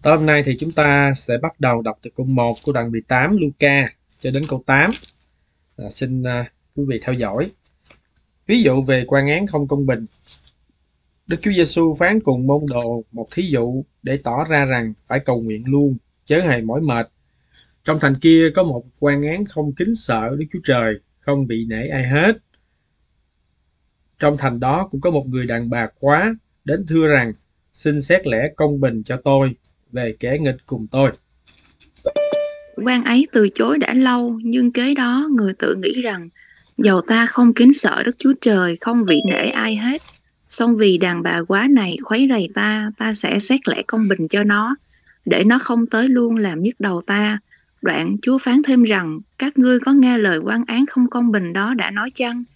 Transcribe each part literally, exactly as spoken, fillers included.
Tối hôm nay thì chúng ta sẽ bắt đầu đọc từ câu một của đoạn mười tám Luca cho đến câu tám. À, xin uh, quý vị theo dõi. Ví dụ về quan án không công bình. Đức Chúa Giêsu phán cùng môn đồ một thí dụ để tỏ ra rằng phải cầu nguyện luôn, chớ hề mỏi mệt. Trong thành kia có một quan án không kính sợ Đức Chúa Trời, không vị nể ai hết. Trong thành đó cũng có một người đàn bà quá đến thưa rằng: xin xét lẽ công bình cho tôi về kẻ nghịch cùng tôi. Quan ấy từ chối đã lâu, nhưng kế đó người tự nghĩ rằng dầu ta không kính sợ Đức Chúa Trời, không vị nể ai hết, song vì đàn bà quá này khuấy rầy ta, ta sẽ xét lẽ công bình cho nó, để nó không tới luôn làm nhức đầu ta. Đoạn Chúa phán thêm rằng: các ngươi có nghe lời quan án không công bình đó đã nói chăng?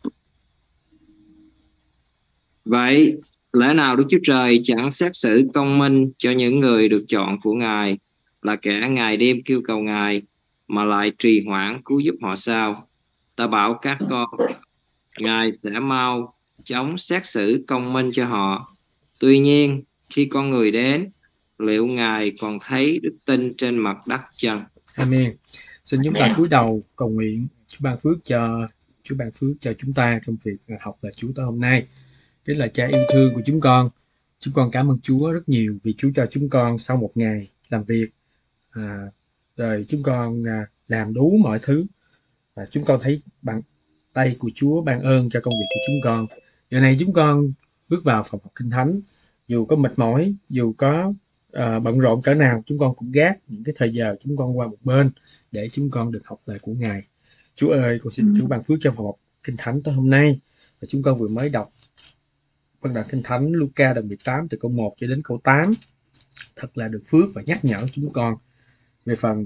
Vậy lẽ nào Đức Chúa Trời chẳng xét xử công minh cho những người được chọn của Ngài, là kẻ ngày đêm kêu cầu Ngài, mà lại trì hoãn cứu giúp họ sao? Ta bảo các con, Ngài sẽ mau chóng xét xử công minh cho họ. Tuy nhiên, khi con người đến, liệu Ngài còn thấy đức tin trên mặt đất chăng? Amen. Xin chúng ta cúi đầu cầu nguyện Chúa ban phước cho Chúa ban phước cho chúng ta trong việc học lời Chúa tối hôm nay. Kính là Cha yêu thương của chúng con, chúng con cảm ơn Chúa rất nhiều vì Chúa cho chúng con sau một ngày làm việc, à, rồi chúng con à, làm đủ mọi thứ, và chúng con thấy bằng tay của Chúa ban ơn cho công việc của chúng con. Giờ này chúng con bước vào phòng học Kinh Thánh, dù có mệt mỏi, dù có à, bận rộn cỡ nào, chúng con cũng gác những cái thời giờ chúng con qua một bên để chúng con được học lời của Ngài. Chúa ơi, con xin Chúa ban phước cho phòng học Kinh Thánh tối hôm nay. Và chúng con vừa mới đọc văn đoạn Kinh Thánh Luca đoạn mười tám từ câu một cho đến câu tám, thật là được phước và nhắc nhở chúng con về phần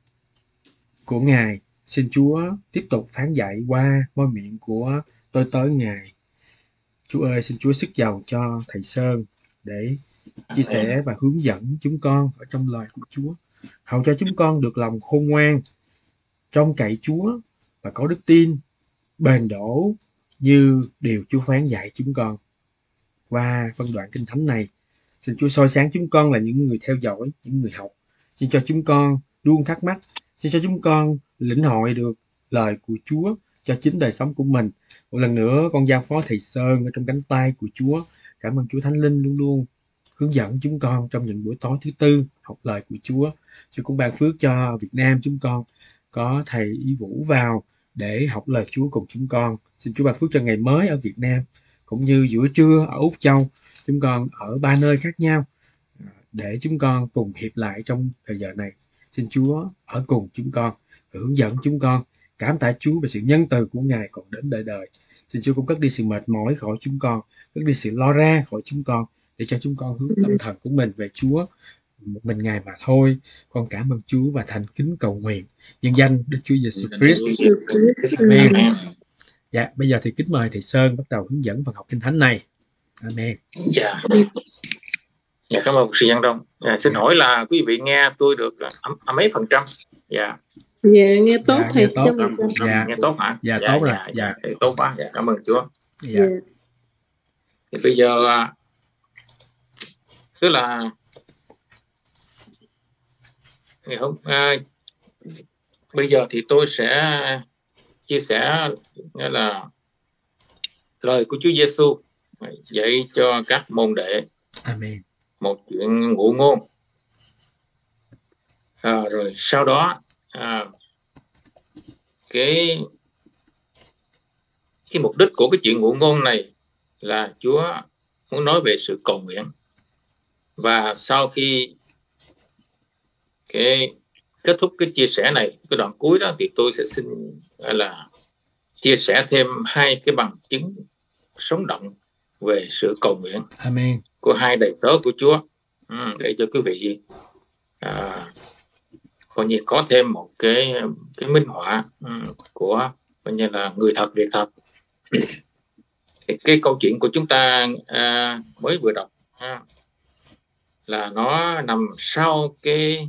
của Ngài. Xin Chúa tiếp tục phán dạy qua môi miệng của tôi tới Ngài. Chúa ơi, xin Chúa sức giàu cho thầy Sơn để chia sẻ và hướng dẫn chúng con ở trong lời của Chúa, hầu cho chúng con được lòng khôn ngoan, trông cậy Chúa và có đức tin bền đổ như điều Chúa phán dạy chúng con. Qua phân đoạn Kinh Thánh này, xin Chúa soi sáng chúng con là những người theo dõi, những người học. Xin cho chúng con luôn thắc mắc, xin cho chúng con lĩnh hội được lời của Chúa cho chính đời sống của mình. Một lần nữa con giao phó thầy Sơn ở trong cánh tay của Chúa. Cảm ơn Chúa Thánh Linh luôn luôn hướng dẫn chúng con trong những buổi tối thứ tư học lời của Chúa. Chúa cũng ban phước cho Việt Nam chúng con có thầy Y Vũ vào để học lời Chúa cùng chúng con. Xin Chúa ban phước cho ngày mới ở Việt Nam, cũng như giữa trưa ở Úc Châu, chúng con ở ba nơi khác nhau, để chúng con cùng hiệp lại trong thời giờ này. Xin Chúa ở cùng chúng con, hướng dẫn chúng con. Cảm tạ Chúa về sự nhân từ của Ngài còn đến đời đời. Xin Chúa cũng cất đi sự mệt mỏi khỏi chúng con, cất đi sự lo ra khỏi chúng con, để cho chúng con hướng tâm thần của mình về Chúa, một mình Ngài mà thôi. Con cảm ơn Chúa và thành kính cầu nguyện nhân danh Đức Chúa Giêsu Christ. Amen. Dạ, bây giờ thì kính mời thầy Sơn bắt đầu hướng dẫn phần học Kinh Thánh này. Amen. Dạ. Dạ, cảm ơn sư Văn Đông. Dạ, xin hỏi là quý vị nghe tôi được à, mấy phần trăm? Dạ. Dạ, nghe tốt Dạ, thầy. nghe tốt. Dạ, nghe tốt hả? Dạ, dạ tốt rồi. Dạ, dạ. dạ, tốt quá. Dạ, cảm ơn Chúa. Dạ. Thì bây giờ tức là ngày hôm à, bây giờ thì tôi sẽ chia sẻ nghĩa là lời của Chúa Giêsu dạy cho các môn đệ. Amen. Một chuyện ngụ ngôn. À, rồi sau đó à, cái cái mục đích của cái chuyện ngụ ngôn này là Chúa muốn nói về sự cầu nguyện. Và sau khi cái kết thúc cái chia sẻ này, cái đoạn cuối đó, thì tôi sẽ xin là chia sẻ thêm hai cái bằng chứng sống động về sự cầu nguyện Amen. của hai đầy tớ của Chúa, ừ, để cho quý vị à, coi như có thêm một cái cái minh họa ừ, của coi như là người thật việc thật. Cái, cái câu chuyện của chúng ta à, mới vừa đọc à, là nó nằm sau cái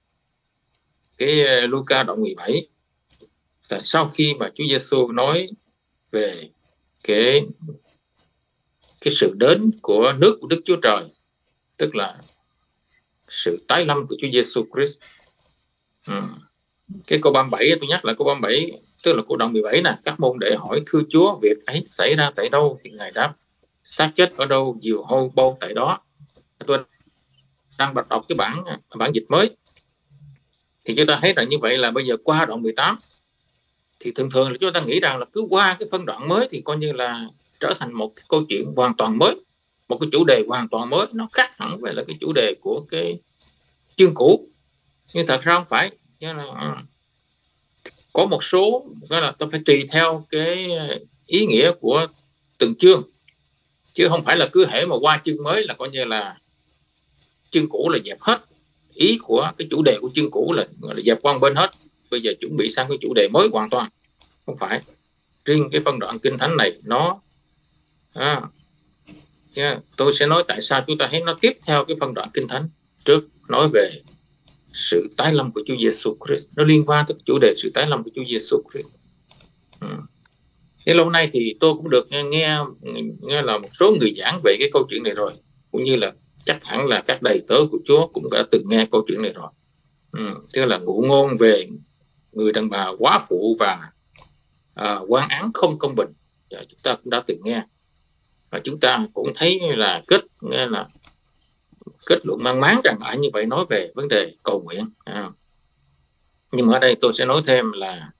cái Luca đoạn mười bảy, là sau khi mà Chúa Giêsu nói về cái cái sự đến của nước của Đức Chúa Trời, tức là sự tái lâm của Chúa Giêsu Christ. Ừ. Cái câu ba mươi bảy, tôi nhắc lại câu ba mươi bảy, tức là câu đoạn mười bảy nè. Các môn đệ hỏi: thưa Chúa, việc ấy xảy ra tại đâu? Thì Ngài đáp: xác chết ở đâu, diều hâu bâu tại đó. Tôi đang đọc cái bản bản dịch mới, thì chúng ta thấy rằng như vậy là bây giờ qua đoạn mười tám thì thường thường là chúng ta nghĩ rằng là cứ qua cái phân đoạn mới thì coi như là trở thành một cái câu chuyện hoàn toàn mới, một cái chủ đề hoàn toàn mới, nó khác hẳn với là cái chủ đề của cái chương cũ. Nhưng thật ra không phải. Chứ là có một số cái là tôi phải tùy theo cái ý nghĩa của từng chương, chứ không phải là cứ hễ mà qua chương mới là coi như là chương cũ là dẹp hết. Ý của cái chủ đề của chương cũ là, là dẹp qua bên hết, bây giờ chuẩn bị sang cái chủ đề mới hoàn toàn. Không phải. Riêng cái phân đoạn kinh thánh này nó à, tôi sẽ nói tại sao chúng ta thấy nó tiếp theo cái phân đoạn kinh thánh trước, nói về sự tái lâm của Chúa Giêsu Christ. Nó liên quan tới chủ đề sự tái lâm của Chúa Giêsu Christ. Ừ. Thế lâu nay thì tôi cũng được nghe, nghe nghe là một số người giảng về cái câu chuyện này rồi, cũng như là chắc hẳn là các đầy tớ của Chúa cũng đã từng nghe câu chuyện này rồi. Ừ. Tức là ngụ ngôn về người đàn bà quá phụ và à, quan án không công bình. Và chúng ta cũng đã từng nghe, và chúng ta cũng thấy là kết nghe là kết luận mang máng rằng ở như vậy nói về vấn đề cầu nguyện. À. Nhưng mà ở đây tôi sẽ nói thêm là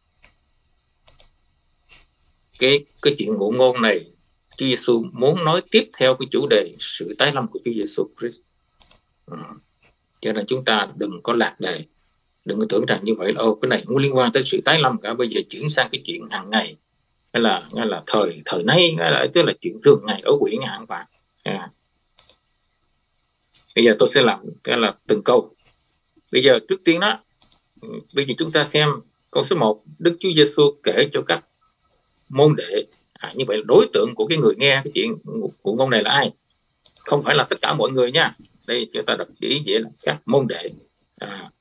cái cái chuyện ngụ ngôn này Chúa Giêsu muốn nói tiếp theo cái chủ đề sự tái lâm của Chúa Giêsu Christ. À. Cho nên chúng ta đừng có lạc đề, đừng có tưởng rằng như vậy là ô, cái này không liên quan tới sự tái lâm cả, bây giờ chuyển sang cái chuyện hàng ngày, hay là hay là thời thời nay, hay là tức là chuyện thường ngày ở quyển hạng bạn. À. Bây giờ tôi sẽ làm cái là từng câu. Bây giờ trước tiên đó, bây giờ chúng ta xem câu số một. Đức Chúa Giêsu kể cho các môn đệ. À, như vậy là đối tượng của cái người nghe cái chuyện của ngôn này là ai? Không phải là tất cả mọi người nha. Đây chúng ta đọc ý nghĩa là các môn đệ. À.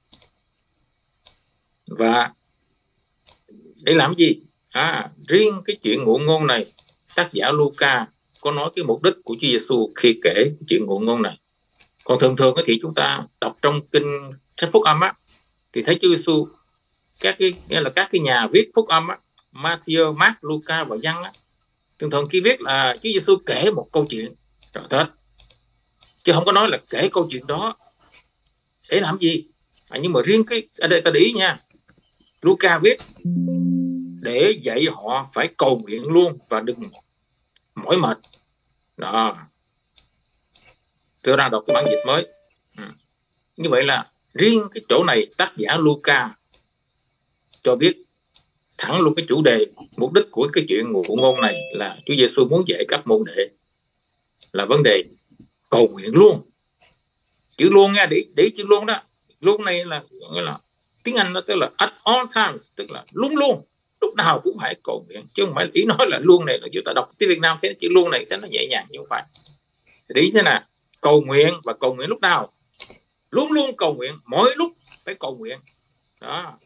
Và để làm gì? À, riêng cái chuyện ngụ ngôn này, tác giả Luca có nói cái mục đích của Chúa Giêsu khi kể cái chuyện ngụ ngôn này. Còn thường thường thì chúng ta đọc trong kinh sách phúc âm á, thì thấy Chúa Giêsu các cái nghĩa là các cái nhà viết phúc âm á, Matthew, Mark, Luca và Giăng á, thường thường khi viết là Chúa Giêsu kể một câu chuyện rồi hết, chứ không có nói là kể câu chuyện đó để làm gì. À, nhưng mà riêng cái ở đây ta để ý nha, Luca viết để dạy họ phải cầu nguyện luôn và đừng mỏi mệt. Đó, tôi đang đọc cái bản dịch mới. Ừ. Như vậy là riêng cái chỗ này tác giả Luca cho biết thẳng luôn cái chủ đề, mục đích của cái chuyện ngụ ngôn này là Chúa Giêsu muốn dạy các môn đệ là vấn đề cầu nguyện luôn. Chữ luôn nha, để để chữ luôn đó. Luôn này là nghĩa là tiếng Anh nó tức là at all times, tức là luôn luôn, lúc nào cũng phải cầu nguyện, chứ không phải ý nói là luôn này là chúng ta đọc tiếng Việt Nam thấy chữ luôn này thấy nó nhẹ nhàng, nhưng không phải. Để ý thế nào, cầu nguyện và cầu nguyện lúc nào? Luôn luôn cầu nguyện, mỗi lúc phải cầu nguyện. Đó.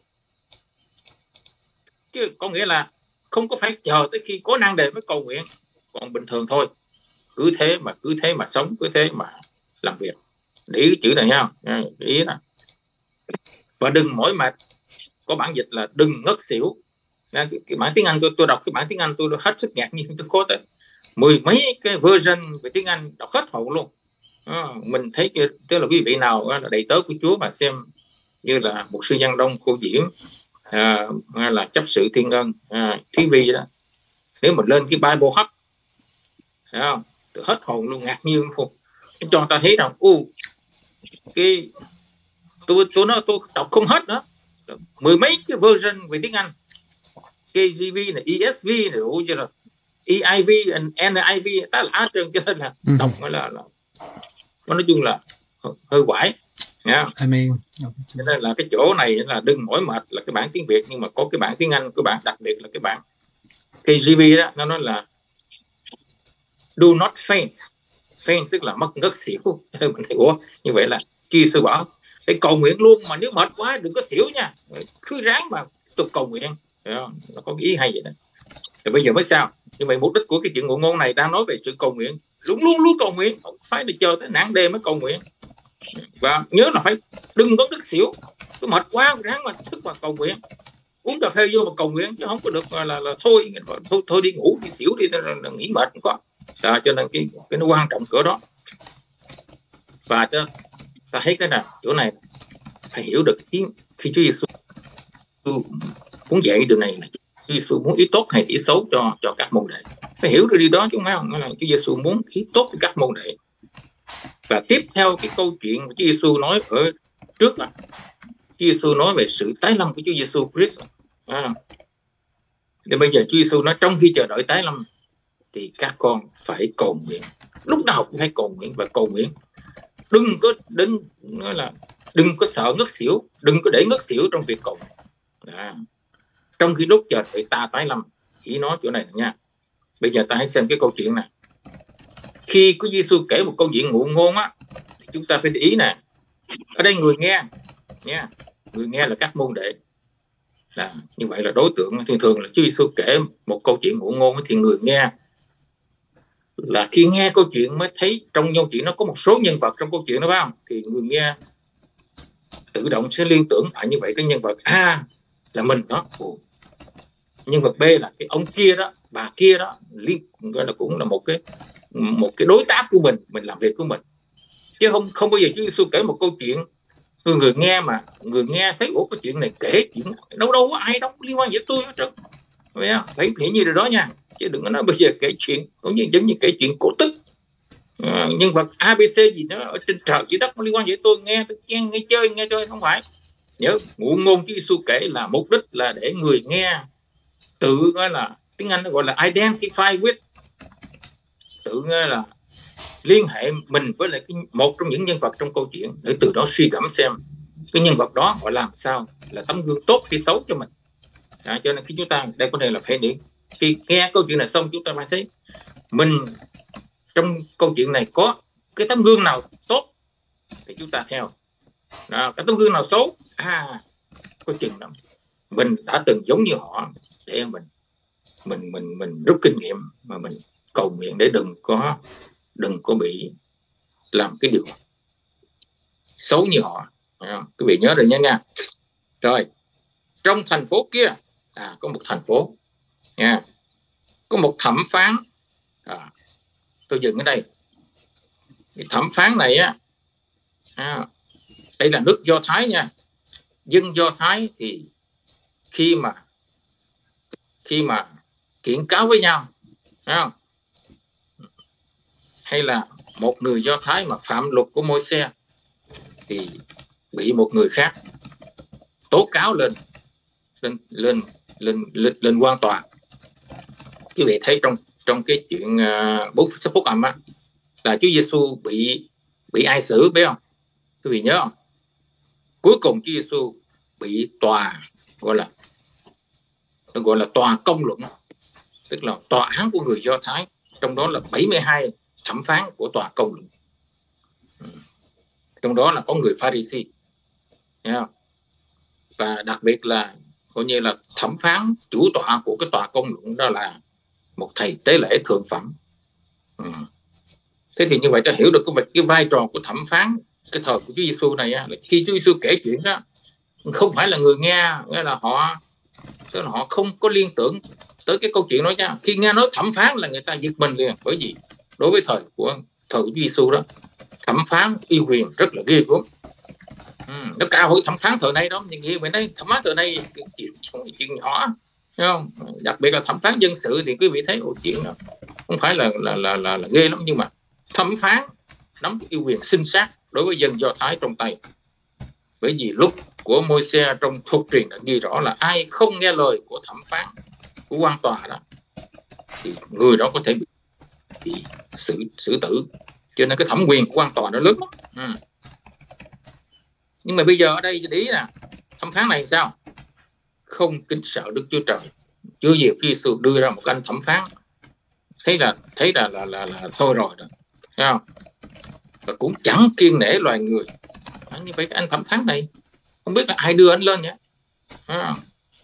Chứ có nghĩa là không có phải chờ tới khi có năng đề mới cầu nguyện, còn bình thường thôi, cứ thế mà cứ thế mà sống, cứ thế mà làm việc. Để ý chữ này nha, để ý đó. Và đừng mỏi mệt, có bản dịch là đừng ngất xỉu. Cái, cái bản tiếng Anh tôi tôi đọc cái bản tiếng Anh tôi hết sức ngạc nhiên, tôi có tới mười mấy cái version về tiếng Anh đọc hết hồn luôn. À, mình thấy tức là quý vị nào là đầy tớ của Chúa mà xem như là một sư Giang Đông, cô Diễm, à, hay là chấp sự Thiên Ân, à, Thúy Vi đó, nếu mình lên cái Bible Hub, thấy không, tôi hết hồn luôn, ngạc nhiên luôn, cho ta thấy rằng u cái tôi tôi nói tôi đọc không hết nữa, mười mấy cái version về tiếng Anh, K J V này, E S V này, ủa chứ là E I V, N I V, ta là trường, cho nên là đọc mới là, là nói chung là hơi quải. Yeah. Amen. Cho nên là cái chỗ này là đừng mỏi mệt là cái bản tiếng Việt, nhưng mà có cái bản tiếng Anh, cái bản đặc biệt là cái bản K J V đó, nó nói là do not faint. Faint tức là mất ngất xỉu. Mình thấy ủa như vậy là chi sư bảo phải cầu nguyện luôn, mà nếu mệt quá đừng có xỉu nha, cứ ráng mà tục cầu nguyện. Nó có cái ý hay vậy đó. Rồi bây giờ mới sao? Như vậy mục đích của cái chuyện ngụ ngôn này đang nói về sự cầu nguyện, luôn luôn luôn cầu nguyện, không phải để chờ tới nản đêm mới cầu nguyện. Và nhớ là phải đừng có ngất xỉu, cứ mệt quá ráng mà thức và cầu nguyện, uống cà phê vô mà cầu nguyện, chứ không có được là là, là thôi, thôi thôi đi ngủ đi xỉu đi, là, là nghỉ mệt không có. Đó, cho nên cái cái nó quan trọng cỡ đó. Và ta, ta thấy cái nào chỗ này phải hiểu được cái, khi Chúa Giêsu muốn dạy điều này là Chúa Giêsu muốn ý tốt hay ý xấu cho cho các môn đệ, phải hiểu được điều đó chứ không phải không là Chúa Giêsu muốn ý tốt cho các môn đệ. Và tiếp theo cái câu chuyện của Chúa Giêsu nói ở trước là Chúa Giêsu nói về sự tái lâm của Chúa Giêsu Christ. Thì bây giờ Chúa Giêsu nói trong khi chờ đợi tái lâm thì các con phải cầu nguyện, lúc nào cũng phải cầu nguyện và cầu nguyện. Đừng có đến nói là đừng có sợ ngất xỉu, đừng có để ngất xỉu trong việc cầu nguyện. À, trong khi lúc chờ đợi ta tái lâm, chỉ nói chỗ này nha. Bây giờ ta hãy xem cái câu chuyện này. Khi Chúa Giêsu kể một câu chuyện ngụ ngôn á, thì chúng ta phải để ý nè. Ở đây người nghe nha, người nghe là các môn đệ. À, như vậy là đối tượng thường thường là Chúa Giêsu kể một câu chuyện ngụ ngôn thì người nghe là khi nghe câu chuyện mới thấy trong câu chuyện nó có một số nhân vật trong câu chuyện đó, phải không? Thì người nghe tự động sẽ liên tưởng phải như vậy, cái nhân vật A là mình đó, Ồ. nhân vật B là cái ông kia đó, bà kia đó, liên gọi là cũng là một cái một cái đối tác của mình, mình làm việc của mình, chứ không không bao giờ Chúa Giêsu kể một câu chuyện người, người nghe mà người nghe thấy ủa cái chuyện này kể chuyện đâu đâu có ai đâu liên quan với tôi hết trơn, phải nghĩ như điều đó nha, chứ đừng có nói bây giờ kể chuyện cũng như giống như kể chuyện cổ tích, à, nhân vật a bê xê gì đó ở trên trời dưới đất liên quan với tôi, nghe tôi nghe, nghe chơi nghe chơi không phải. Nhớ ngụ ngôn Chúa Giêsu kể là mục đích là để người nghe tự gọi là tiếng Anh nó gọi là identify with, tự nghe là liên hệ mình với lại cái, một trong những nhân vật trong câu chuyện, để từ đó suy gẫm xem cái nhân vật đó họ làm sao là tấm gương tốt hay xấu cho mình. À, cho nên khi chúng ta đây có thể là phải để khi nghe câu chuyện này xong chúng ta phải thấy mình trong câu chuyện này có cái tấm gương nào tốt thì chúng ta theo, à, cái tấm gương nào xấu à có chừng đó mình đã từng giống như họ để mình mình mình mình rút kinh nghiệm mà mình cầu nguyện để đừng có đừng có bị làm cái điều xấu như họ. À, quý vị nhớ rồi nha nha. Rồi trong thành phố kia à, có một thành phố nha, có một thẩm phán, à, tôi dừng ở đây. Cái thẩm phán này á, à, đây là nước Do Thái nha. Dân Do Thái thì khi mà khi mà kiện cáo với nhau, thấy không? Hay là một người Do Thái mà phạm luật của Môi-se thì bị một người khác tố cáo lên lên lên lên lên, lên quan tòa. Quý vị thấy trong trong cái chuyện uh, bốn phúc âm á, là Chúa Giêsu bị bị ai xử biết không? Quý vị nhớ không? Cuối cùng Chúa Giêsu bị tòa gọi là nó gọi là tòa công luận, tức là tòa án của người Do Thái, trong đó là bảy mươi hai thẩm phán của tòa công luận, trong đó là có người Pha-ri-si, và đặc biệt là coi như là thẩm phán chủ tọa của cái tòa công luận đó là một thầy tế lễ thượng phẩm. Ừ. Thế thì như vậy ta hiểu được cái, cái vai trò của thẩm phán cái thời của Chúa Giêsu này á, là khi Chúa Giêsu kể chuyện đó không phải là người nghe, nghĩa là họ tức là họ không có liên tưởng tới cái câu chuyện đó nha. Khi nghe nói thẩm phán là người ta giật mình liền, bởi vì đối với thời của thời của Chúa Giêsu đó, thẩm phán uy quyền rất là ghê gớm. Ừ, nó cao hơn thẩm phán thời nay đó, nhưng như vậy đấy, thẩm phán thời nay chuyện, chuyện nhỏ, thấy không? Đặc biệt là thẩm phán dân sự thì quý vị thấy ồ, chuyện đó không phải là là, là là là ghê lắm, nhưng mà thẩm phán nắm uy quyền sinh sát đối với dân Do Thái trong tay. Bởi vì lúc của Môi-se trong thuộc truyền đã ghi rõ là ai không nghe lời của thẩm phán, của quan tòa đó, thì người đó có thể bị, bị xử xử tử. Cho nên cái thẩm quyền của quan tòa nó lớn lắm. Ừ. Nhưng mà bây giờ ở đây ý là thẩm phán này sao? Không kính sợ Đức Chúa Trời. Chưa gì Chúa Giêsu đưa ra một anh thẩm phán, thấy là thấy là là là, là thôi rồi đó, thấy không? Và cũng chẳng kiêng nể loài người. À, như vậy cái anh thẩm phán này không biết là ai đưa anh lên nhé. À.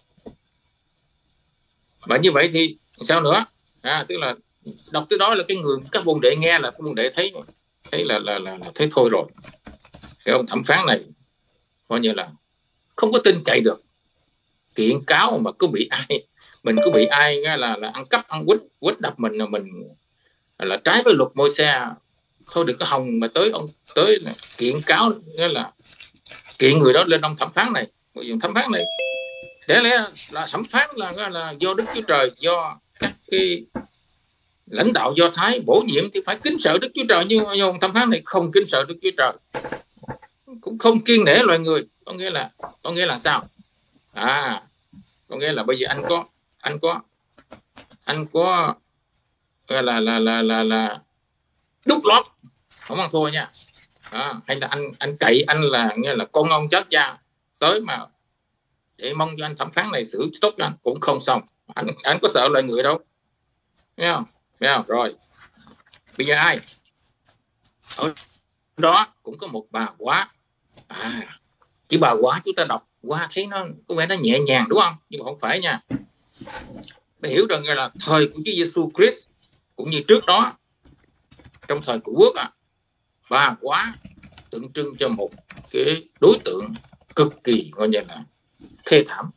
Và như vậy thì sao nữa? À, tức là đọc tới đó là cái người các môn đệ nghe là các môn đệ thấy thấy là là, là là thấy thôi rồi. cái ông thẩm phán này coi như là không có tin cậy được, kiện cáo mà cứ bị ai mình cứ bị ai nghe là là ăn cắp ăn quýt quýt đập mình là mình là trái với luật Môi-se, thôi đừng có hòng mà tới ông tới kiện cáo, nghĩa là kiện người đó lên ông thẩm phán này. Bởi vì thẩm phán này để lẽ là thẩm phán là là do Đức Chúa Trời, do các cái lãnh đạo Do Thái bổ nhiệm thì phải kính sợ Đức Chúa Trời, nhưng mà ông thẩm phán này không kính sợ Đức Chúa Trời, cũng không kiêng nể loài người. Có nghĩa là có nghĩa là sao? À, có nghĩa là bây giờ anh có anh có anh có là là là là là, là đúc lót không ăn thua nha. À, hay là anh anh cậy anh là nghe là con ông chết cha tới mà để mong cho anh thẩm phán này xử tốt cho anh cũng không xong. Anh anh có sợ loài người đâu, nghe không? Nghe không? Rồi bây giờ ai ở đó cũng có một bà quá. À, chỉ bà quá chúng ta đọc qua thấy nó có vẻ nó nhẹ nhàng đúng không, nhưng mà không phải nha. Phải hiểu rằng là thời của Chúa Giêsu Christ cũng như trước đó trong thời của quốc à, bà quá tượng trưng cho một cái đối tượng cực kỳ coi như là thê thảm.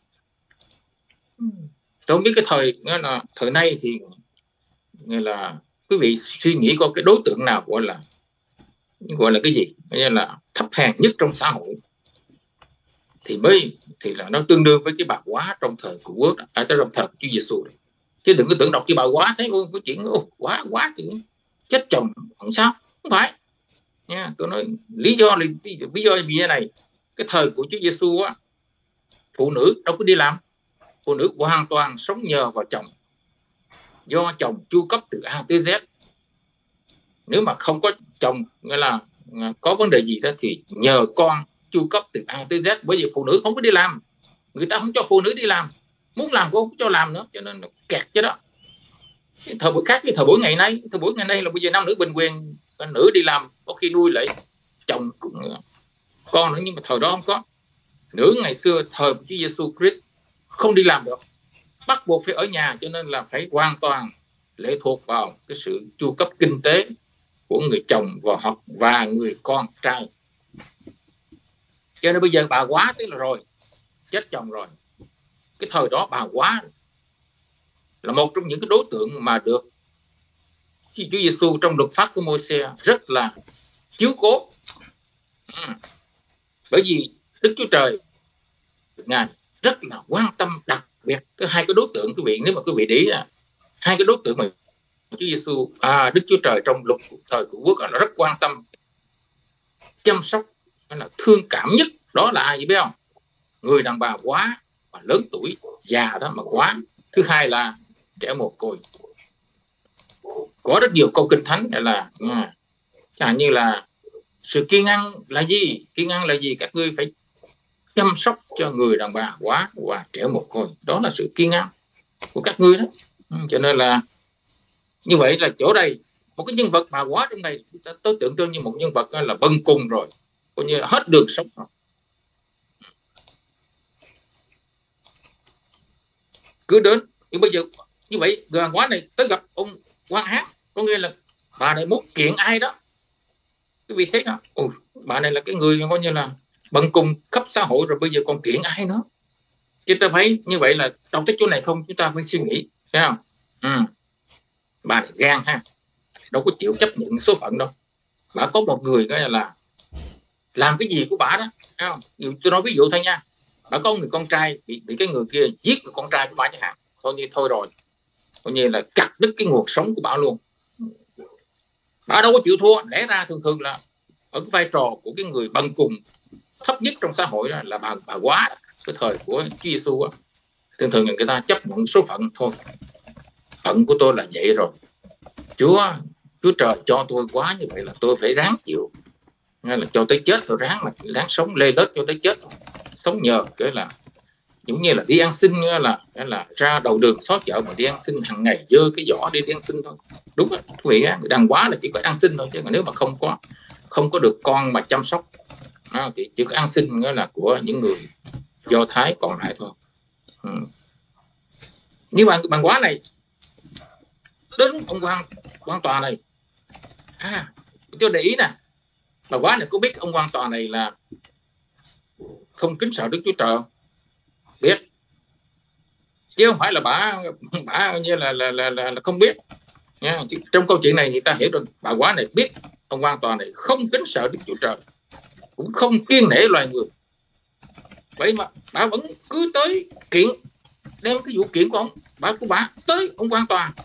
Tôi không biết cái thời là thời nay thì như là quý vị suy nghĩ coi cái đối tượng nào gọi là gọi là cái gì như là thấp hèn nhất trong xã hội thì mới thì là nó tương đương với cái bà quá trong thời của quốc ở trong thời của Chúa Giêsu. Chứ đừng có tưởng đọc cái bà quá thấy ôi cái chuyện ô, quá quá chuyện chết chồng không sao, không phải nha. Tôi nói lý do là lý do vì thế này, cái thời của Chúa Giêsu á, phụ nữ đâu có đi làm, phụ nữ hoàn toàn sống nhờ vào chồng, do chồng chu cấp từ A tới Z. Nếu mà không có chồng nghĩa là có vấn đề gì đó thì nhờ con chu cấp từ A tới Z, bởi vì phụ nữ không có đi làm, người ta không cho phụ nữ đi làm, muốn làm cũng không cho làm nữa, cho nên nó kẹt chứ đó. Cái thời buổi khác với thời buổi ngày nay, thời buổi ngày nay là bây giờ nam nữ bình quyền, nữ đi làm có khi nuôi lại chồng cũng con nữa, nhưng mà thời đó không có. Nữ ngày xưa thời của Chúa Giêsu Christ không đi làm được, bắt buộc phải ở nhà, cho nên là phải hoàn toàn lệ thuộc vào cái sự chu cấp kinh tế của người chồng và học và người con trai. Cho nên bây giờ bà quá tức là rồi chết chồng rồi. Cái thời đó bà quá là một trong những cái đối tượng mà được Chúa Giêsu trong luật pháp của Môi-se rất là chiếu cố. Ừ. Bởi vì Đức Chúa Trời Ngài rất là quan tâm đặc biệt cái hai cái đối tượng quý vị, nếu mà quý vị để ý là hai cái đối tượng mà Chúa Giêsu à, Đức Chúa Trời trong luật thời của quốc là rất quan tâm chăm sóc, là thương cảm nhất, đó là ai biết không? Người đàn bà quá và lớn tuổi già đó mà quá. Thứ hai là trẻ mồ côi. Có rất nhiều câu kinh thánh là à, như là sự kiêng ăn là gì? Kiêng ăn là gì? Các ngươi phải chăm sóc cho người đàn bà quá và trẻ mồ côi. Đó là sự kiêng ăn của các ngươi đó. Cho nên là như vậy là chỗ đây một cái nhân vật bà quá trong này tôi tượng trưng như một nhân vật là bần cùng rồi, coi như hết đường sống rồi. Cứ đến nhưng bây giờ như vậy bà quá này tới gặp ông quan hát, có nghĩa là bà này muốn kiện ai đó. Quý vị thấy đó, ôi, bà này là cái người coi như là bần cùng khắp xã hội rồi, bây giờ còn kiện ai nữa. Chúng ta thấy như vậy là trong cái chỗ này không, chúng ta phải suy nghĩ, thấy không? Ừ. Bà này gan ha, đâu có chịu chấp nhận số phận đâu. Bà có một người coi là làm cái gì của bà đó, thấy không? Tôi nói ví dụ thôi nha, bà có người con trai bị, bị cái người kia giết người con trai của bà chẳng hạn, thôi như thôi rồi, coi như là cắt đứt cái nguồn sống của bà luôn. Bà đâu có chịu thua. Lẽ ra thường thường là ở cái vai trò của cái người bần cùng thấp nhất trong xã hội đó là bà bà quá. Cái thời của Chúa Giêsu á, thường thường người ta chấp nhận số phận thôi, phận của tôi là vậy rồi, Chúa Chúa Trời cho tôi quá như vậy là tôi phải ráng chịu, nên là cho tới chết tôi ráng mà ráng sống lê lết cho tới chết, sống nhờ cái là giống như là đi ăn xin, là là ra đầu đường xó chợ mà đi ăn xin hàng ngày, dơ cái giỏ đi, đi ăn xin thôi. Đúng đó quý vị á, đàn quá là chỉ có ăn xin thôi, chứ nếu mà không có không có được con mà chăm sóc à, thì chỉ có ăn xin nghĩa là của những người Do Thái còn lại thôi. Ừ. Nhưng mà bạn quá này đến ông quan quan tòa này à, cho để ý nè, bà quá này có biết ông quan tòa này là không kính sợ Đức Chúa Trời không? Biết, chứ không phải là bà bà như là là, là, là, là không biết nha. Trong câu chuyện này thì ta hiểu được bà quá này biết ông quan tòa này không kính sợ Đức Chúa Trời, cũng không kiêng nể loài người, vậy mà bà vẫn cứ tới kiện, đem cái vụ kiện của ông bà của bà tới ông quan tòa.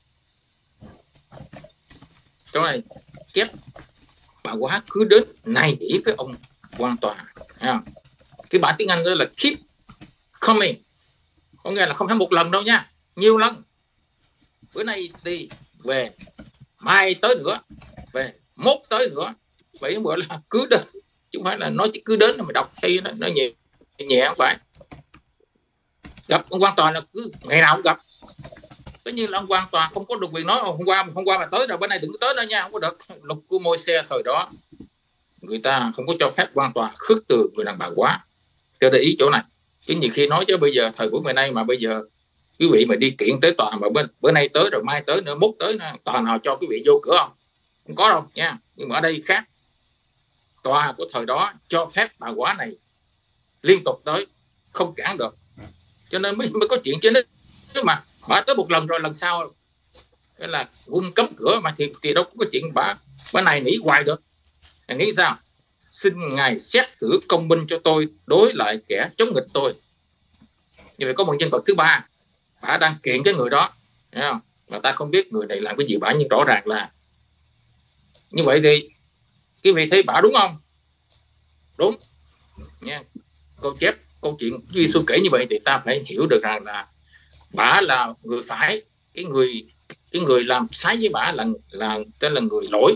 Chỗ này chép bà quá cứ đến nài nỉ với ông quan tòa. Cái bản tiếng Anh đó là keep coming, có nghĩa là không phải một lần đâu nha, nhiều lần. Bữa nay đi về, mai tới nữa về, mốt tới nữa. Vậy bữa là cứ đến, chứ không phải là nói chứ cứ đến là mà đọc thi nó, nó nhẹ nhẹ không phải. Gặp ông quan tòa là cứ ngày nào cũng gặp. Tất nhiên là ông quan tòa không có được quyền nói hôm qua hôm qua mà tới rồi bữa nay đừng có tới nữa nha, không có được. Luật của Môi-se thời đó người ta không có cho phép quan tòa khước từ người đàn bà quá. Cho để ý chỗ này. Chứ nhiều khi nói chứ bây giờ thời buổi ngày nay mà bây giờ quý vị mà đi kiện tới tòa mà bữa, bữa nay tới rồi mai tới nữa, mốt tới nữa, tòa nào cho quý vị vô cửa không? Không có đâu nha. Nhưng mà ở đây khác. Tòa của thời đó cho phép bà quả này liên tục tới, không cản được. Cho nên mới, mới có chuyện. Chứ nếu mà bà tới một lần rồi lần sau cái là quân cấm cửa mà thì, thì đâu có chuyện bà bà này nỉ hoài được. Anh nghĩ sao? Xin ngài xét xử công minh cho tôi đối lại kẻ chống nghịch tôi. Như vậy có một nhân vật thứ ba, bà đang kiện cái người đó, thấy không? Mà ta không biết người này làm cái gì bà, nhưng rõ ràng là như vậy thì quý vị thấy bà đúng không? Đúng nha. Câu chép câu chuyện Chúa Giêsu kể như vậy thì ta phải hiểu được rằng là bà là người phải, cái người cái người làm trái với bà là là tên là người lỗi.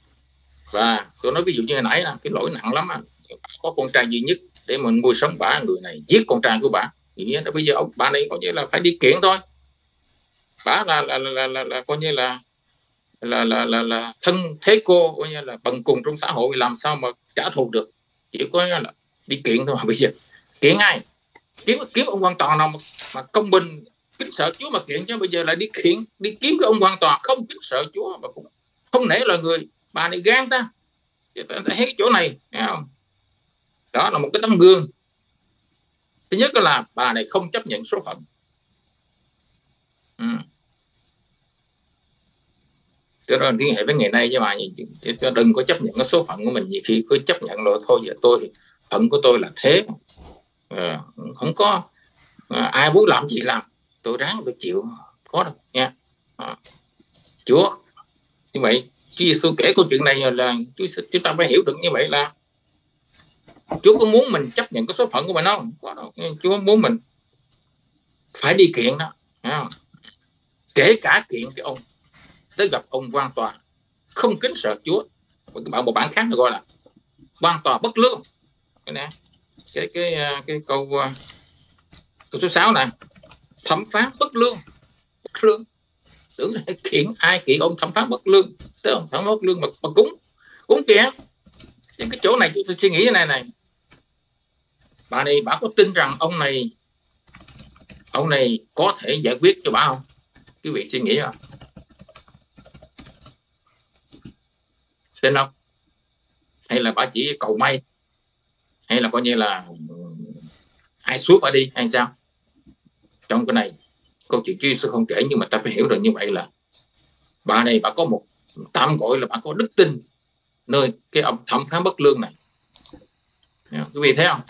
Và tôi nói ví dụ như hồi nãy là cái lỗi nặng lắm, có con trai duy nhất để mình nuôi sống bà, người này giết con trai của bà. Bây giờ ông bà này coi như là phải đi kiện thôi. Bà là là là là, là, là coi như là là là là, là thân thế cô, coi như là bần cùng trong xã hội, làm sao mà trả thù được, chỉ có là đi kiện thôi. Mà bây giờ kiện ai? Kiếm kiếm ông quan tòa nào mà, mà công bình kính sợ Chúa mà kiện, chứ bây giờ lại đi kiện đi kiếm cái ông quan tòa không kính sợ Chúa mà cũng không nể là người. Bà này gan ta. Ta thấy cái chỗ này, thấy không? Đó là một cái tấm gương. Thứ nhất là bà này không chấp nhận số phận. Ừ. Cho nên liên hệ với ngày nay với bà, đừng có chấp nhận cái số phận của mình. Nhiều khi cứ chấp nhận rồi thôi, giờ tôi phận của tôi là thế, à, không có à, ai muốn làm gì làm, tôi ráng tôi chịu, có đâu nha. À, Chúa như vậy, Chúa Giêsu kể câu chuyện này là chúng ta phải hiểu được như vậy là Chúa có muốn mình chấp nhận cái số phận của mình không? Có đâu. Chúa muốn mình phải đi kiện đó, à, kể cả kiện cái ông tới gặp ông quan tòa không kính sợ Chúa. Một, một bản khác nó gọi là quan tòa bất lương. Cái này, cái cái cái, cái câu câu số sáu này, thẩm phán bất lương. Bất lương. Tưởng là kiện ai kiện ông thẩm phán bất lương, tới ông thẩm phán bất lương mà, mà cúng cúng kiện. Những cái chỗ này tôi suy nghĩ thế này này, bà này bà có tin rằng ông này ông này có thể giải quyết cho bà không? Quý vị suy nghĩ không? Tin không? Hay là bà chỉ cầu may, hay là coi như là ai suốt bà đi hay sao? Trong cái này câu chuyện Chúa Giêsu không kể, nhưng mà ta phải hiểu được như vậy là bà này bà có một tạm gọi là bà có đức tin nơi cái ông thẩm phán bất lương này. Quý vị thấy không?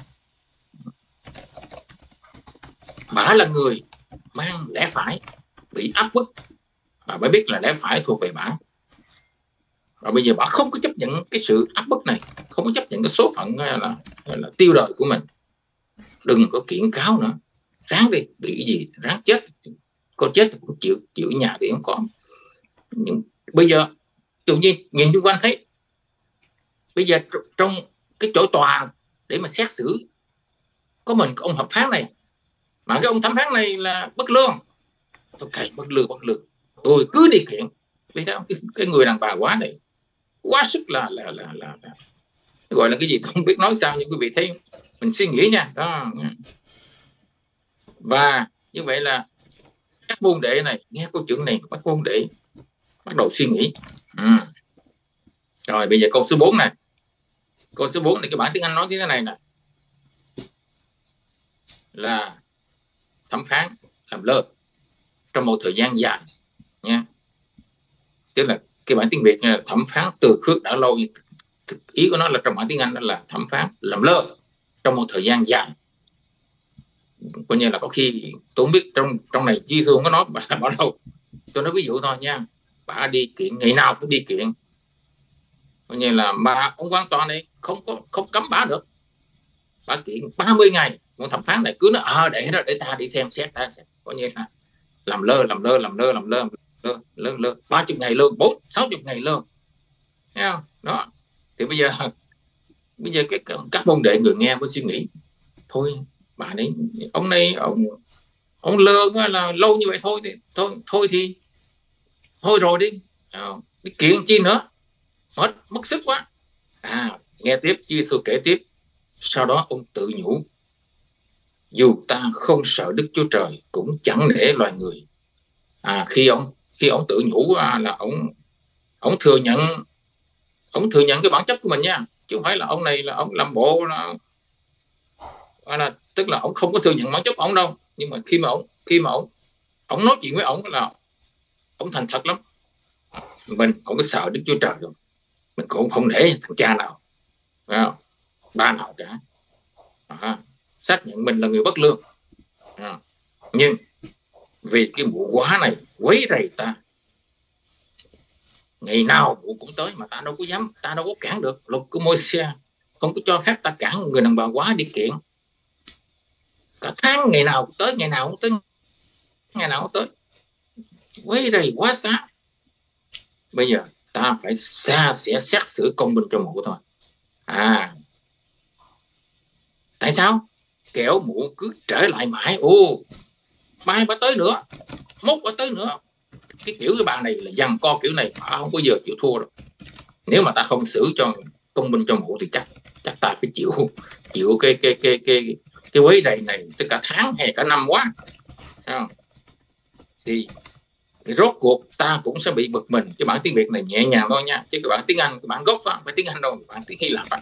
Bà là người mang lẽ phải, bị áp bức, và bà biết là lẽ phải thuộc về bà. Và bây giờ bà không có chấp nhận cái sự áp bức này, không có chấp nhận cái số phận hay là, hay là tiêu đời của mình. Đừng có kiện cáo nữa, ráng đi, bị gì ráng chết, có chết thì cũng chịu chịu nhà để không có. Nhưng bây giờ tự nhiên nhìn chung quanh thấy bây giờ trong cái chỗ tòa để mà xét xử có mình có ông thẩm phán này, mà cái ông thẩm phán này là bất lương. Ok, bất lương bất lương, tôi cứ đi kiện. Vì thế cái, cái người đàn bà quá này quá sức là là là là, là. gọi là cái gì không biết nói sao, nhưng quý vị thấy mình suy nghĩ nha. Đó. Và như vậy là các môn đệ này nghe câu chuyện này, các môn đệ bắt đầu suy nghĩ. Ừ. Rồi bây giờ câu số bốn này, Câu số bốn này, cái bản tiếng Anh nói như thế này nè, là thẩm phán làm lơ trong một thời gian dài nha. Tức là cái bản tiếng Việt là thẩm phán từ khước đã lâu, ý của nó là trong bản tiếng Anh đó là thẩm phán làm lơ trong một thời gian dài. Coi như là có khi tôi không biết trong trong này chi thường có nói bà bao lâu. Tôi nói ví dụ thôi nha, bà đi kiện ngày nào cũng đi kiện, coi như là bà ông quan tòa này không có không cấm bà được, bà kiện ba mươi ngày, một thẩm phán này cứ nói à, để đó để ta đi xem xét ta, coi như là làm lơ làm lơ làm lơ làm lơ lơ lơ lơ ba chục ngày lơ, bốn sáu chục ngày lơ, thấy không? Đó thì bây giờ bây giờ cái các môn đệ người nghe mới suy nghĩ thôi, bà đấy ông này ông ông lơ là lâu như vậy thôi thì thôi thôi thì thôi rồi đi, à, đi kiện chi nữa, mất mất sức quá. À, nghe tiếp Chúa Giêsu kể tiếp, sau đó ông tự nhủ, dù ta không sợ Đức Chúa Trời cũng chẳng để loài người. À, khi ông khi ông tự nhủ à, là ông ông thừa nhận ông thừa nhận cái bản chất của mình nha, chứ không phải là ông này là ông làm bộ là, là tức là ông không có thừa nhận bản chất của ông đâu, nhưng mà khi mà ông khi mà ông ông nói chuyện với ông là ông thành thật lắm. Mình không có sợ Đức Chúa Trời đâu, mình cũng không để thằng cha nào, à, ba nào cả, à, xác nhận mình là người bất lương, à, nhưng vì cái vụ quá này quấy rầy ta, ngày nào vụ cũng tới mà ta đâu có dám, ta đâu có cản được. Luật của Môi-se không có cho phép ta cản người đàn bà quá đi kiện. Cả tháng ngày nào cũng tới, ngày nào cũng tới, ngày nào cũng tới, quấy rầy quá xá. Bây giờ ta phải xa sẽ xét xử công bình cho mụ thôi. À, tại sao? Kẻo mụ cứ trở lại mãi, ô mai bà tới nữa, mốt bà tới nữa. Cái kiểu cái bà này là giằng co kiểu này, bà không bao giờ chịu thua đâu. Nếu mà ta không xử cho công bình cho mụ thì chắc chắc ta phải chịu chịu cái cái cái cái cái quấy rầy này từ cả tháng hay cả năm quá. À, thì, thì rốt cuộc ta cũng sẽ bị bực mình. Cái bản tiếng Việt này nhẹ nhàng thôi nha, chứ cái bản tiếng Anh, cái bản gốc đó, phải tiếng Anh đâu, bản tiếng Hy Lạp đó.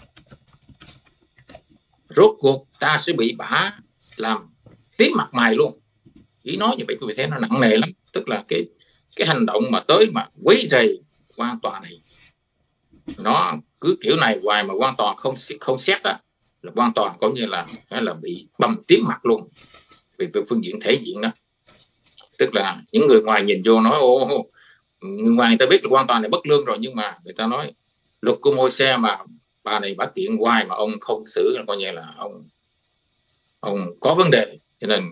Rốt cuộc ta sẽ bị bả làm tím mặt mày luôn. Ý nói như vậy quý vị thấy nó nặng nề lắm. Tức là cái cái hành động mà tới mà quấy rầy quan tòa này, nó cứ kiểu này hoài mà quan tòa không không xét á, là quan tòa coi như là là bị bầm tím mặt luôn. Vì từ phương diện thể diện đó, tức là những người ngoài nhìn vô nói ô, người ngoài người ta biết là quan tòa này bất lương rồi, nhưng mà người ta nói luật của Môi-se mà bà này bà kiện hoài mà ông không xử, là coi như là ông ông có vấn đề. Cho nên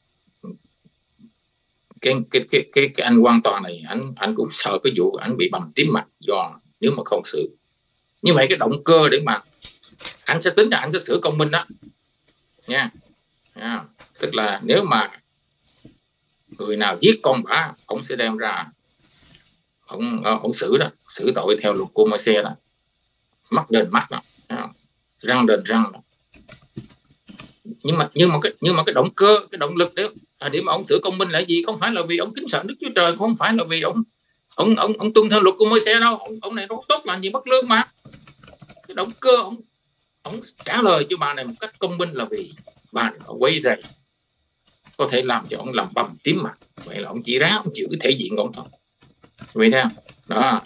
cái cái cái cái, cái anh quan tòa này anh anh cũng sợ cái vụ anh bị bầm tím mặt do nếu mà không xử. Như vậy cái động cơ để mà anh sẽ tính là anh sẽ xử công minh đó nha. À, tức là nếu mà người nào giết con bả, ông sẽ đem ra ông ông xử đó, xử tội theo luật của Môi-se đó, mắt đền mắt đó, răng đền răng đó. Nhưng mà nhưng mà cái nhưng mà cái động cơ, cái động lực để à, để mà ông xử công minh là gì? Không phải là vì ông kính sợ Đức Chúa Trời, không phải là vì ông ông ông ông tuân theo luật của Môi-se đâu. Ông, ông này đâu tốt làm gì bất lương mà. Cái động cơ ông ông trả lời cho bà này một cách công minh là vì bà này ông quấy rầy, có thể làm cho ông làm bầm tím mặt. Vậy là ông chỉ ráng ông chịu cái thể diện của ông thôi. Vậy theo đó.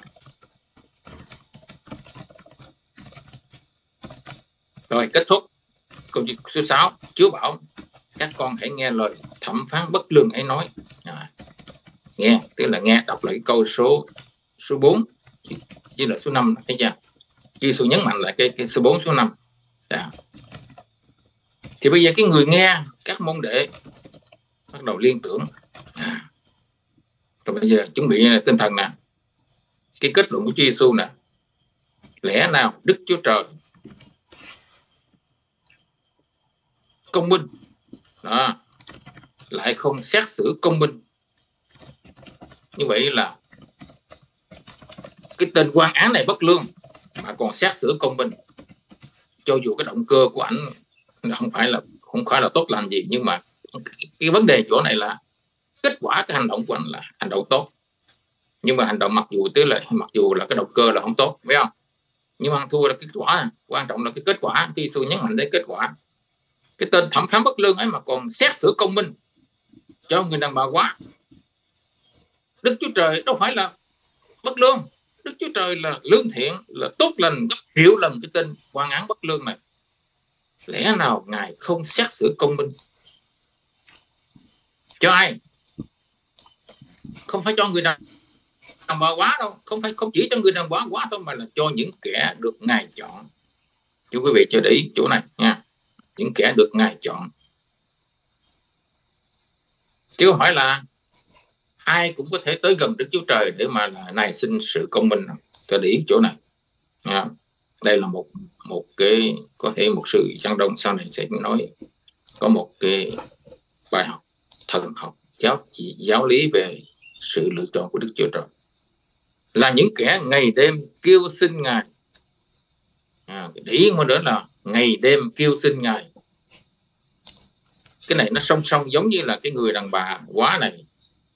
Rồi kết thúc câu chuyện số sáu. Chúa bảo các con hãy nghe lời thẩm phán bất lương ấy nói. À, nghe tức là nghe đọc lại câu số số bốn chứ là số năm, thấy chưa? Chúa Giêsu nhấn mạnh lại cái, cái số bốn số năm. À, thì bây giờ cái người nghe, các môn đệ bắt đầu liên tưởng. À, rồi bây giờ chuẩn bị tinh thần nè, cái kết luận của Chúa Giêsu nè, lẽ nào Đức Chúa Trời công minh đó, lại không xét xử công minh? Như vậy là cái tên quan án này bất lương mà còn xét xử công minh, cho dù cái động cơ của ảnh không phải là không phải là tốt lành gì, nhưng mà cái vấn đề chỗ này là kết quả cái hành động của anh là hành động tốt, nhưng mà hành động mặc dù tức là mặc dù là cái động cơ là không tốt, phải không? nhưng mà ăn thua là kết quả, quan trọng là cái kết quả. Khi Giêsu nhấn mạnh đến kết quả. Cái tên thẩm phán bất lương ấy mà còn xét xử công minh cho người đàn bà quá. Đức Chúa Trời đâu phải là bất lương, Đức Chúa Trời là lương thiện, là tốt lành gấp triệu lần cái tên quan án bất lương này. Lẽ nào Ngài không xét xử công minh cho ai? Không phải cho người đàn bà quá đâu, không phải không chỉ cho người đàn bà quá thôi, mà là cho những kẻ được Ngài chọn. Chú quý vị cho để ý chỗ này nha, những kẻ được Ngài chọn, chứ không phải là ai cũng có thể tới gần Đức Chúa Trời để mà là nài xin sự công minh. Cho để ý chỗ này nha. Đây là một một cái, có thể một sự Giang Đông sau này sẽ nói, có một cái bài học thần học giáo giáo lý về sự lựa chọn của Đức Chúa Trời, là những kẻ ngày đêm kêu xin Ngài. À, để ý một nữa là ngày đêm kêu xin Ngài. Cái này nó song song giống như là cái người đàn bà quá này,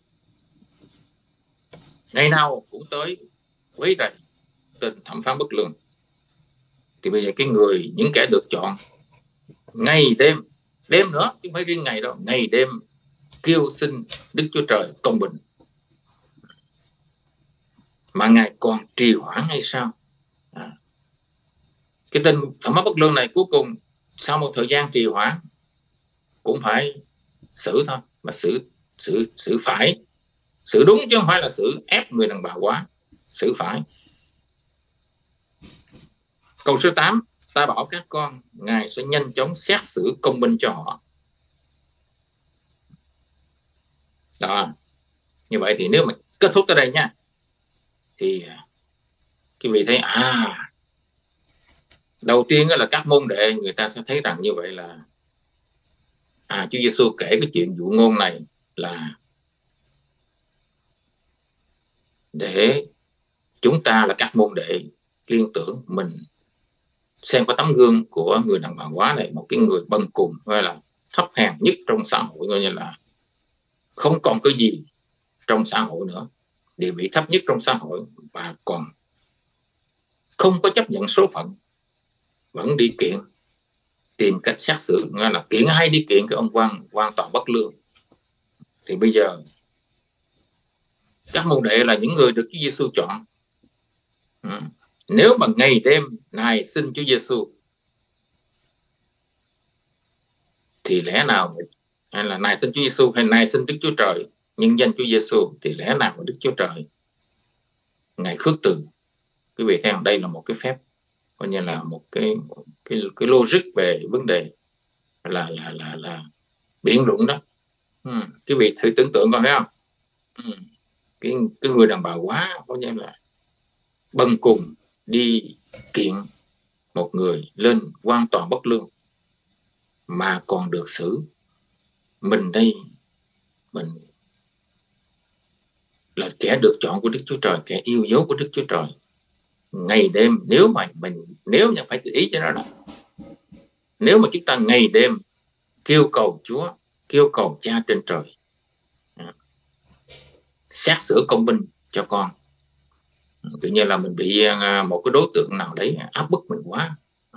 ngày nào cũng tới quấy rầy tên thẩm phán bất lương. Thì bây giờ cái người, những kẻ được chọn ngày đêm, đêm nữa chứ không phải riêng ngày đâu, ngày đêm kêu xin Đức Chúa Trời công bình, mà Ngài còn trì hoãn hay sao? À, cái tên thẩm phán bất lương này cuối cùng sau một thời gian trì hoãn cũng phải xử thôi, mà xử xử xử phải, xử đúng chứ không phải là xử ép người đàn bà quá, xử phải. Câu số tám, ta bảo các con, Ngài sẽ nhanh chóng xét xử công minh cho họ. Đó, như vậy thì nếu mà kết thúc tới đây nha, thì quý vị thấy à, đầu tiên là các môn đệ người ta sẽ thấy rằng như vậy là à, Chúa Giêsu kể cái chuyện dụ ngôn này là để chúng ta là các môn đệ liên tưởng mình xem có tấm gương của người đàn bà quá này, một cái người bần cùng hay là thấp hèn nhất trong xã hội, coi như là không còn cái gì trong xã hội nữa, địa vị thấp nhất trong xã hội, và còn không có chấp nhận số phận, vẫn đi kiện, tìm cách xét xử, nghĩa là kiện ai đi kiện cái ông quan hoàn toàn bất lương. Thì bây giờ các môn đệ là những người được Chúa Giêsu chọn. Ừ. Nếu mà ngày đêm nài xin Chúa Giêsu thì lẽ nào, hay là nài xin Chúa Giêsu hay nài xin Đức Chúa Trời nhân danh Chúa Giêsu, thì lẽ nào mà Đức Chúa Trời Ngài khước từ? Quý vị thấy không? Đây là một cái phép, coi như là một cái cái cái logic về vấn đề là là là là biện luận đó. Ừ. Quý vị thử tưởng tượng coi, thấy không? Ừ. Cái cái người đàn bà quá, coi như là bần cùng đi kiện một người lên hoàn toàn bất lương mà còn được xử. Mình đây, mình là kẻ được chọn của Đức Chúa Trời, kẻ yêu dấu của Đức Chúa Trời, ngày đêm, nếu mà mình nếu như phải ý cho nó là nếu mà chúng ta ngày đêm kêu cầu Chúa, kêu cầu Cha trên trời xét xử công bình cho con, tự nhiên là mình bị một cái đối tượng nào đấy áp bức mình quá,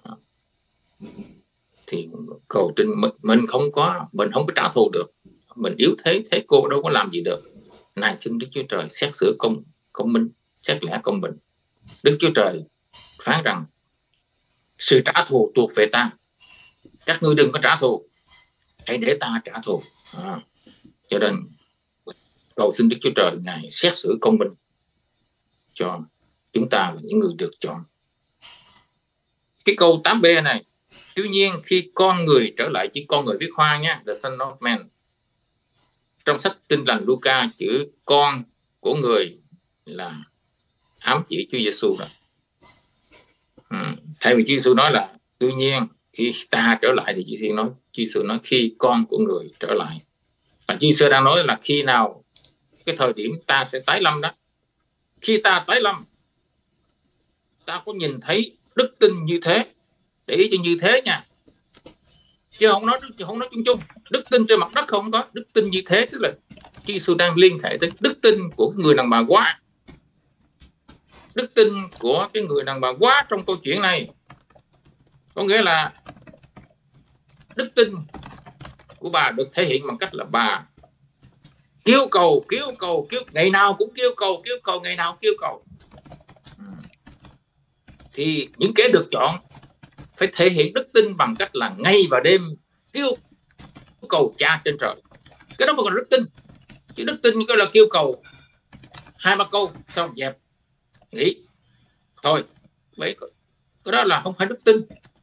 thì cầu trên mình, mình không có mình không có trả thù được, mình yếu thế, thế cô đâu có làm gì được. Này xin Đức Chúa Trời xét xử công công minh, xét lẽ công bình. Đức Chúa Trời phán rằng sự trả thù thuộc về ta, các ngươi đừng có trả thù, hãy để ta trả thù. À, cho nên cầu xin Đức Chúa Trời Ngài xét xử công bình cho chúng ta là những người được chọn. Cái câu tám B này, tuy nhiên khi con người trở lại, chỉ con người viết hoa nha, the son of man. Trong sách Tin lành Luca, chữ con của người là ám chỉ Chúa Giêsu rồi. Ừ. Thay vì Chúa Giêsu nói là tuy nhiên khi ta trở lại, thì Chúa Giêsu nói Chúa Giêsu nói khi con của người trở lại. Và Chúa Giêsu đang nói là khi nào, cái thời điểm ta sẽ tái lâm đó. Khi ta tái lâm, ta có nhìn thấy đức tin như thế, để ý cho như thế nha, chứ không nói chứ không nói chung chung. Đức tin trên mặt đất không có, đức tin như thế, tức là Chúa Giêsu đang liên hệ tới đức tin của người đàn bà quá. đức tin của cái người đàn bà quá trong câu chuyện này. Có nghĩa là đức tin của bà được thể hiện bằng cách là bà kêu cầu, kêu cầu, kêu ngày nào cũng kêu cầu, kêu cầu ngày nào kêu cầu. Thì những kẻ được chọn phải thể hiện đức tin bằng cách là ngày và đêm kêu cầu Cha trên trời. Cái đó mới còn đức tin. Chứ đức tin gọi là kêu cầu hai ba câu xong dẹp nghỉ thôi, vậy cái đó là không phải đức tin.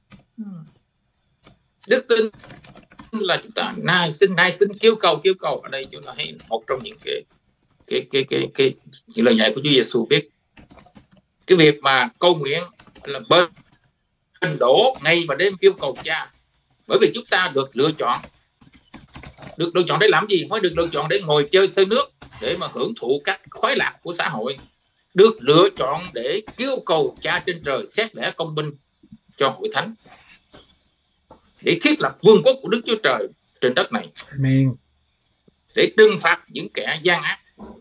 Đức tin là chúng ta nài xin nài xin kêu cầu kêu cầu. Ở đây chúng ta thấy một trong những cái cái cái cái cái, cái lời dạy của Chúa Giêsu biết cái việc mà cầu nguyện là bên đổ ngày và đêm kêu cầu Cha, bởi vì chúng ta được lựa chọn. Được lựa chọn để làm gì? Phải được lựa chọn để ngồi chơi xơi nước, để mà hưởng thụ các khoái lạc của xã hội. Được lựa chọn để kêu cầu Cha trên trời xét lẽ công bình cho hội thánh, để thiết lập vương quốc của Đức Chúa Trời trên đất này. Amen. Để trừng phạt những kẻ gian ác.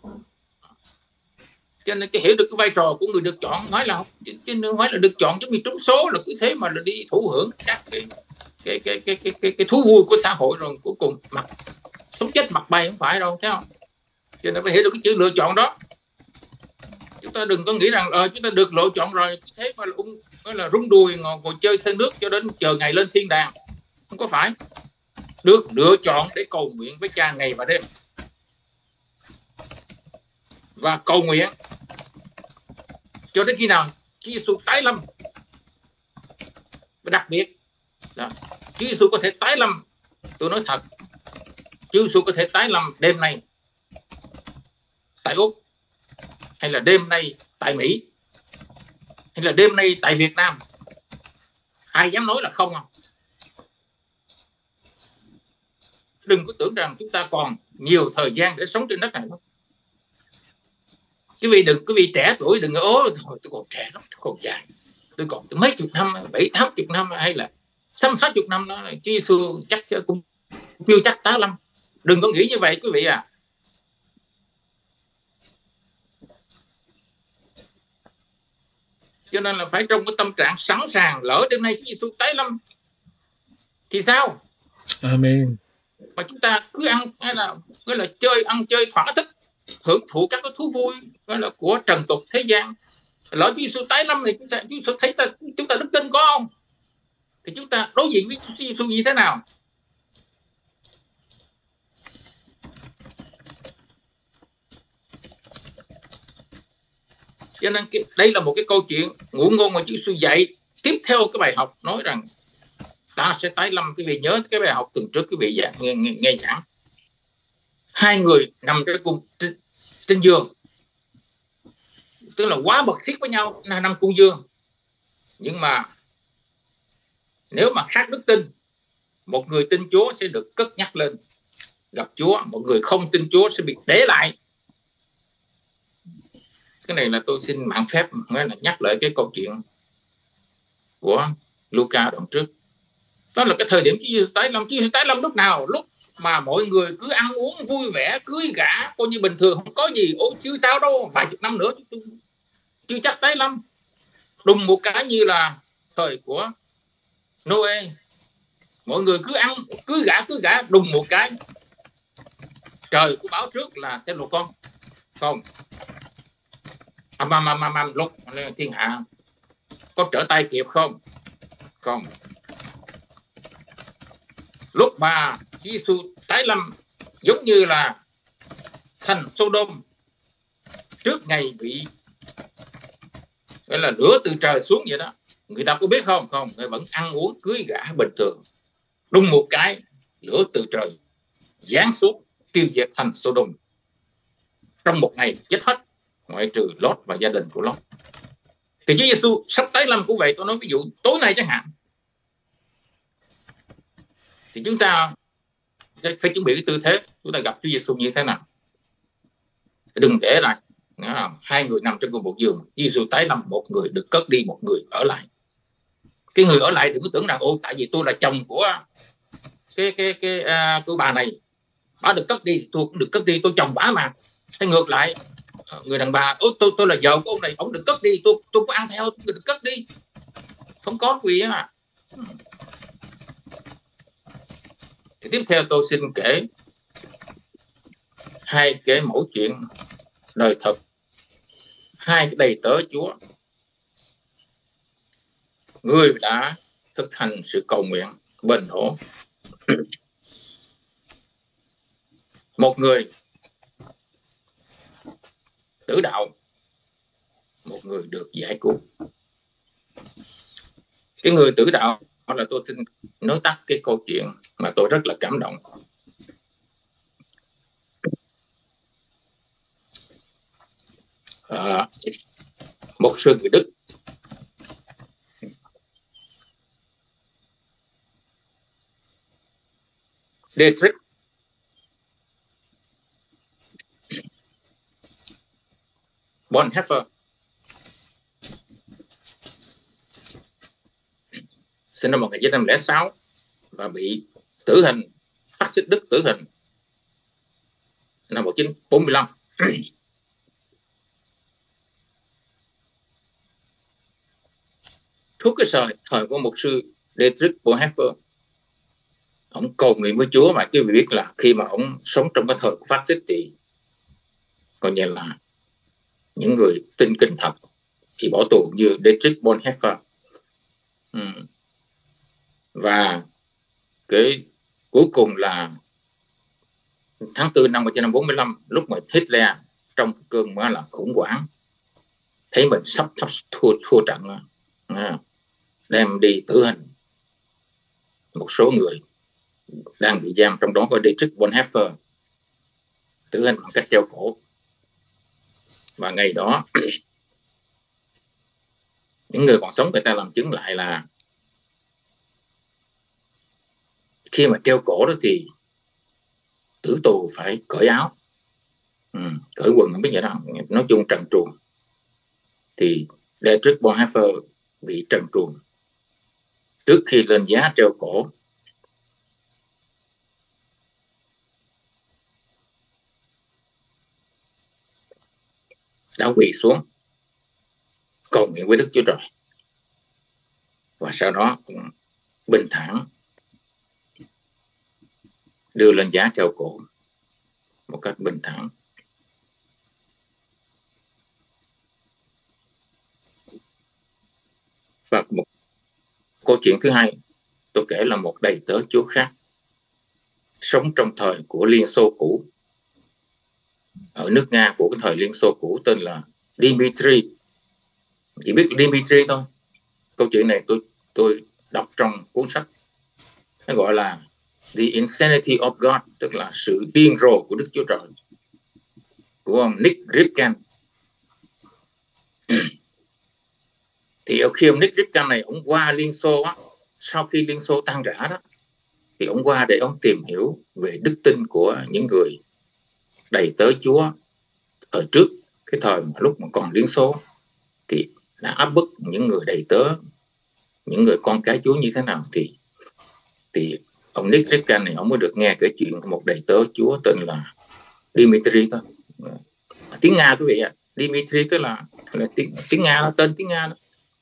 Cho nên cái hiểu được cái vai trò của người được chọn nói là chứ không phải là được chọn giống như trúng số là cứ thế mà là đi thụ hưởng các cái cái cái cái cái cái, cái thú vui của xã hội rồi cuối cùng mặt sống chết mặt bay, không phải đâu, thấy không? Cho nên phải hiểu được cái chữ lựa chọn đó. Chúng ta đừng có nghĩ rằng ờ, chúng ta được lựa chọn rồi thế mà là, ung, là rung đùi ngồi, ngồi chơi sân nước cho đến chờ ngày lên thiên đàng. Không có phải. Được lựa chọn để cầu nguyện với Cha ngày và đêm, và cầu nguyện cho đến khi nào Chúa Giêsu tái lâm. Và đặc biệt đó, Chúa Giêsu có thể tái lâm. Tôi nói thật, Chúa Giêsu có thể tái lâm đêm nay tại Úc, hay là đêm nay tại Mỹ, hay là đêm nay tại Việt Nam. Ai dám nói là không không? Đừng có tưởng rằng chúng ta còn nhiều thời gian để sống trên đất này không. Quý vị đừng, quý vị trẻ tuổi đừng ố thôi tôi còn trẻ lắm, tôi còn dài, tôi còn mấy chục năm, bảy tám chục năm hay là sáu sáu chục năm đó, Chúa Giêsu chắc cũng chưa chắc tá lâm. Đừng có nghĩ như vậy quý vị à. Cho nên là phải trong cái tâm trạng sẵn sàng, lỡ đêm nay Chúa Giêsu tái lâm thì sao? Amen. Mà chúng ta cứ ăn hay là gọi là chơi ăn chơi thỏa thích, hưởng thụ các cái thú vui gọi là của trần tục thế gian. Lỡ Chúa Giêsu tái lâm thì chúng ta, Chúa Giêsu thấy ta, chúng ta đức tin có không? Thì chúng ta đối diện với Chúa Giêsu như thế nào? Cho nên cái, đây là một cái câu chuyện ngụ ngôn mà Chúa Giêsu dạy tiếp theo cái bài học, nói rằng ta sẽ tái lâm. Quý vị nhớ cái bài học tuần trước quý vị giảng, nghe, nghe, nghe giảng hai người nằm trên cùng trên, trên giường, tức là quá mật thiết với nhau, nằm cùng giường. Nhưng mà nếu mà khác đức tin, một người tin Chúa sẽ được cất nhắc lên gặp Chúa, một người không tin Chúa sẽ bị để lại. Cái này là tôi xin mạn phép là nhắc lại cái câu chuyện của Luca đoạn trước. Đó là cái thời điểm Chúa Giêsu tái lâm. Chúa Giêsu tái lâm lúc nào? Lúc mà mọi người cứ ăn uống vui vẻ, cưới gả coi như bình thường, không có gì. Ôi chứ sao đâu, vài chục năm nữa chưa chắc tái lâm. Đùng một cái như là thời của Noe, mọi người cứ ăn cứ gả cứ gả đùng một cái trời có báo trước là sẽ lột con không, âm âm âm âm lục thiên hạ có trở tay kịp không? Không. Lúc mà Giêsu tái lâm giống như là thành Sodom trước ngày bị gọi là lửa từ trời xuống vậy đó. Người ta có biết không? Không, người vẫn ăn uống cưới gả bình thường. Đùng một cái lửa từ trời giáng xuống tiêu diệt thành Sodom. Trong một ngày chết hết, ngoại trừ Lót và gia đình của Lót. Thì Chúa Giêsu sắp tái lâm cũng vậy. Tôi nói ví dụ tối nay chẳng hạn, thì chúng ta sẽ phải chuẩn bị cái tư thế chúng ta gặp Chúa Giêsu như thế nào. Đừng để lại hai người nằm trên cùng một giường. Chúa Giêsu tái lâm, một người được cất đi, một người ở lại. Cái người ở lại đừng có tưởng rằng ô tại vì tôi là chồng của cái cái cái uh, của bà này, bà được cất đi thì tôi cũng được cất đi, tôi chồng bà mà. Hay ngược lại, người đàn bà, tôi tôi, tôi là vợ của ông này, ông đừng cất đi, tôi tôi có ăn theo, tôi đừng cất đi, không có quý à. Thì tiếp theo tôi xin kể hai cái mẫu chuyện đời thật, hai cái đầy tớ Chúa, người đã thực hành sự cầu nguyện bền hổ. Một người tử đạo, một người được giải cứu. Cái người tử đạo là tôi xin nói tắt cái câu chuyện mà tôi rất là cảm động. À, một sư người Đức Dietrich Bonhoeffer sinh năm một nghìn chín trăm lẻ sáu và bị tử hình, phát xít Đức tử hình năm một nghìn chín trăm bốn mươi lăm. Suốt cái thời, thời của mục sư Dietrich Bonhoeffer, ông cầu nguyện với Chúa, mà quý vị biết là khi mà ông sống trong cái thời của phát xít thì coi như là những người tin kinh thật thì bỏ tù như Dietrich Bonhoeffer. Ừ. Và cái cuối cùng là tháng tư năm một nghìn chín trăm bốn mươi lăm, lúc mà Hitler trong cơn mà là khủng hoảng, thấy mình sắp sắp thua thua trận, à, đem đi tử hình một số người đang bị giam, trong đó có Dietrich Bonhoeffer, tử hình bằng cách treo cổ. Và ngày đó những người còn sống người ta làm chứng lại là khi mà treo cổ đó thì tử tù phải cởi áo, ừ, cởi quần, không biết vậy đó, nói chung trần truồng. Thì Dietrich Bonhoeffer bị trần truồng trước khi lên giá treo cổ. Đã quỳ xuống cầu nguyện với Đức Chúa Trời, và sau đó bình thản đưa lên giá treo cổ một cách bình thản. Và một câu chuyện thứ hai tôi kể là một đầy tớ Chúa khác sống trong thời của Liên Xô cũ, ở nước Nga của cái thời Liên Xô cũ, tên là Dmitry. Chỉ biết Dmitry thôi. Câu chuyện này tôi tôi đọc trong cuốn sách, nó gọi là The Insanity of God, tức là sự điên rồ của Đức Chúa Trời, của ông Nick Ripken. Thì khi ông Nick Ripken này ông qua Liên Xô á, sau khi Liên Xô tan rã đó, thì ông qua để ông tìm hiểu về đức tin của những người đầy tớ Chúa ở trước cái thời mà lúc mà còn Liên Xô, thì đã áp bức những người đầy tớ, những người con cái Chúa như thế nào. Thì thì ông Nick Ripken này ông mới được nghe kể chuyện của một đầy tớ Chúa tên là Dmitry thôi. Tiếng Nga quý vị ạ, Dmitry tức là, là tiếng, tiếng Nga, là tên tiếng Nga đó.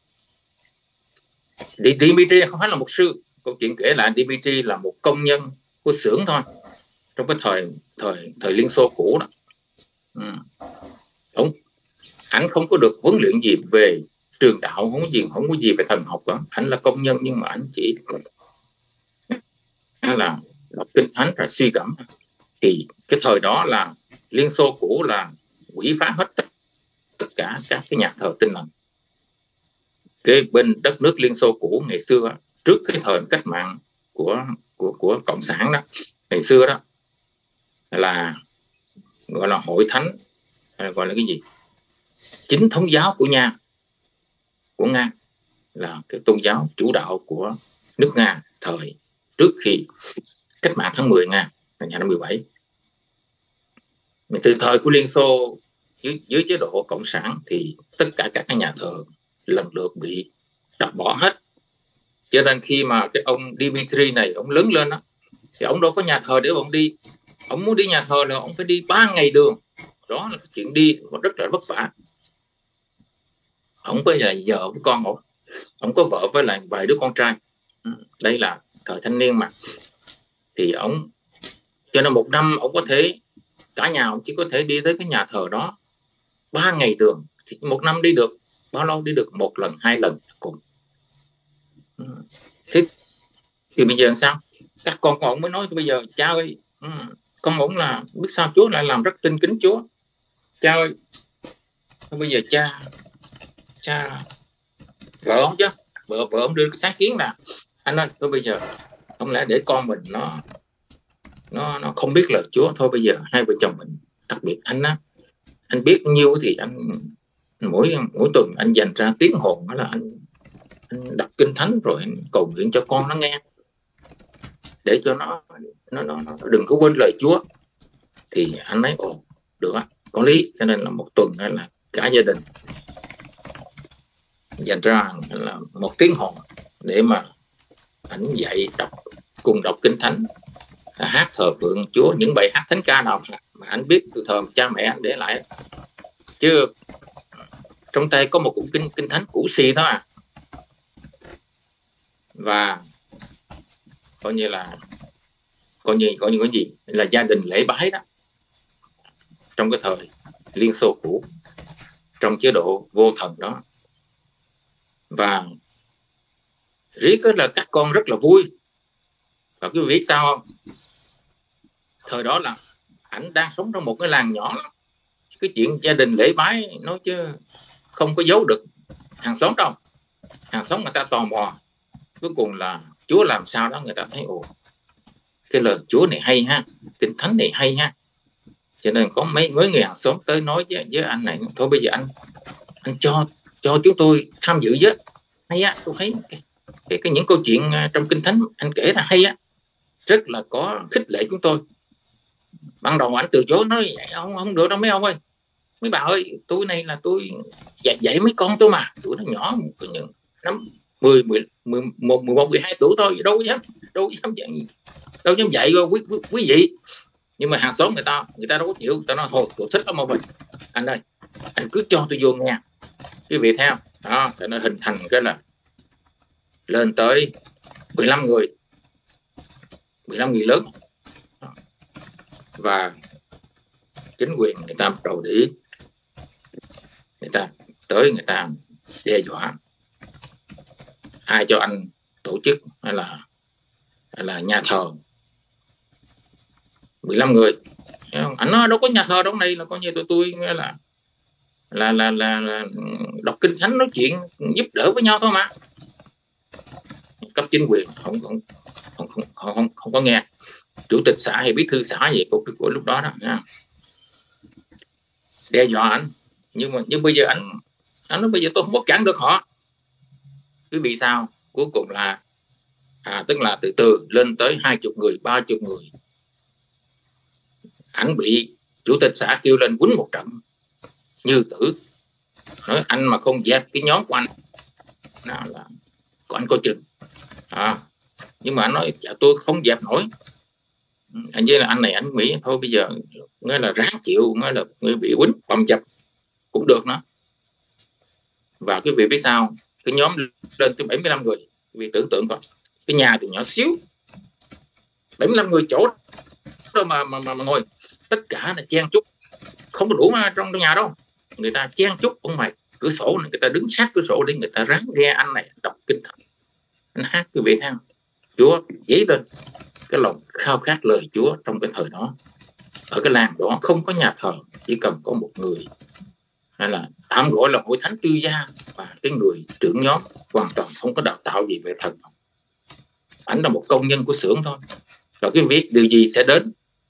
Dmitry không phải là mục sư. Câu chuyện kể lại Dmitry là một công nhân của xưởng thôi, trong cái thời thời thời Liên Xô cũ đó. Ừ. Ông anh không có được huấn luyện gì về trường đạo, không có gì không có gì về thần học đó. Anh là công nhân nhưng mà anh chỉ là đọc kinh thánh và suy gẫm. Thì cái thời đó là Liên Xô cũ là quỷ phá hết tất, tất cả các cái nhà thờ Tin Lành. Cái bên đất nước Liên Xô cũ ngày xưa, trước cái thời cách mạng của của của cộng sản đó, ngày xưa đó là gọi là hội thánh, gọi là cái gì, chính thống giáo của Nga, của Nga là cái tôn giáo chủ đạo của nước Nga thời trước khi cách mạng tháng mười Nga năm năm mười bảy. Từ thời của Liên Xô dưới, dưới chế độ cộng sản thì tất cả các cái nhà thờ lần lượt bị đập bỏ hết. Cho nên khi mà cái ông Dmitry này ông lớn lên đó, thì ông đâu có nhà thờ để ông đi. Ông muốn đi nhà thờ là ông phải đi ba ngày đường, đó là cái chuyện đi rất là vất vả. Ông với lại vợ với con ông, ông có vợ với lại vài đứa con trai. Đây là thời thanh niên mà, thì ông cho nên một năm ông có thể cả nhà ông chỉ có thể đi tới cái nhà thờ đó ba ngày đường, thì một năm đi được bao lâu? Đi được một lần hai lần cùng. Thế thì bây giờ làm sao? Các con của ông mới nói bây giờ cha ơi, con ông là biết sao Chúa lại làm rất tin kính Chúa. Cha ơi, bây giờ cha cha vợ ông chứ vợ vợ ông đưa cái sáng kiến là anh ơi, thôi bây giờ không lẽ để con mình nó nó nó không biết lời Chúa, thôi bây giờ hai vợ chồng mình, đặc biệt anh á, anh biết nhiêu thì anh mỗi mỗi tuần anh dành ra tiếng hồn, đó là anh, anh đọc kinh thánh rồi anh cầu nguyện cho con nó nghe, để cho nó nó, nó, nó đừng có quên lời Chúa. Thì anh nói ồ được á, có lý. Cho nên là một tuần là cả gia đình dành ra là một tiếng hồn để mà anh dạy đọc, cùng đọc kinh thánh, hát thờ phượng Chúa, những bài hát thánh ca nào mà anh biết từ thời cha mẹ anh để lại, chứ trong tay có một cuốn kinh kinh thánh cũ xì đó à. Và coi như là coi như coi như cái gì là gia đình lễ bái đó, trong cái thời Liên Xô cũ, trong chế độ vô thần đó. Và riết là các con rất là vui. Và quý vị biết sao không? Thời đó là ảnh đang sống trong một cái làng nhỏ lắm. Cái chuyện gia đình lễ bái nói chứ không có giấu được hàng xóm đâu. Hàng xóm người ta tò mò. Cuối cùng là Chúa làm sao đó người ta thấy ồ, cái lời Chúa này hay ha, kinh thánh này hay ha. Cho nên có mấy mấy người hàng xóm tới nói với, với anh này, thôi bây giờ anh anh cho cho chúng tôi tham dự với. Hay á, tôi thấy cái, cái, cái những câu chuyện trong kinh thánh anh kể là hay á, rất là có khích lệ chúng tôi. Ban đầu anh từ chối, nói không không được đâu mấy ông ơi, mấy bà ơi, tôi này là tôi dạy, dạy mấy con tôi mà, tuổi nó nhỏ năm mười mười mười một mười một mười hai tuổi thôi, đâu dám đâu dám dạy đâu dám dạy quý, quý, quý vị. Nhưng mà hàng xóm người ta người ta đâu có chịu, người ta nói thôi tôi thích lắm ông ơi, anh ơi anh cứ cho tôi vô nghe. Quý vị theo đó, thì nó hình thành cái là lên tới mười lăm người mười lăm người lớn. Và chính quyền người ta bắt đầu để ý, người ta tới người ta đe dọa ai cho anh tổ chức hay là hay là nhà thờ mười lăm người. Anh nói đâu có nhà thờ đâu, này là coi như tụi tôi là là là, là, là đọc kinh thánh nói chuyện giúp đỡ với nhau thôi mà. Cấp chính quyền không không không không, không, không, không có nghe. Chủ tịch xã hay bí thư xã gì của, của lúc đó đó nha, đe dọa anh. Nhưng mà nhưng bây giờ anh anh nói bây giờ tôi không có cản được họ. Quý vị sao? Cuối cùng là à, tức là từ từ lên tới hai chục người, ba chục người. Anh bị chủ tịch xã kêu lên quýnh một trận như tử. Nói anh mà không dẹp cái nhóm của anh nào là của anh coi chừng. À, nhưng mà anh nói dạ, tôi không dẹp nổi. Anh với là anh này anh nghĩ thôi bây giờ nghe là ráng chịu, nghe là người bị quýnh bầm chập cũng được nữa. Và quý vị biết sao, cái nhóm lên tới bảy mươi lăm người. Quý vị tưởng tượng coi, cái nhà thì nhỏ xíu, bảy mươi lăm người chỗ đó mà mà, mà, mà ngồi, tất cả là chen chúc, không có đủ mà trong, trong nhà đâu. Người ta chen chúc ở ngoài cửa sổ này, người ta đứng sát cửa sổ để người ta ráng nghe anh này đọc kinh thánh, anh hát. Quý vị thấy không? Chúa dấy lên cái lòng khao khát lời Chúa trong cái thời đó. Ở cái làng đó không có nhà thờ, chỉ cần có một người hay là tạm gọi là hội thánh tư gia, và cái người trưởng nhóm hoàn toàn không có đào tạo gì về thần. Ảnh là một công nhân của xưởng thôi. Rồi cái việc điều gì sẽ đến?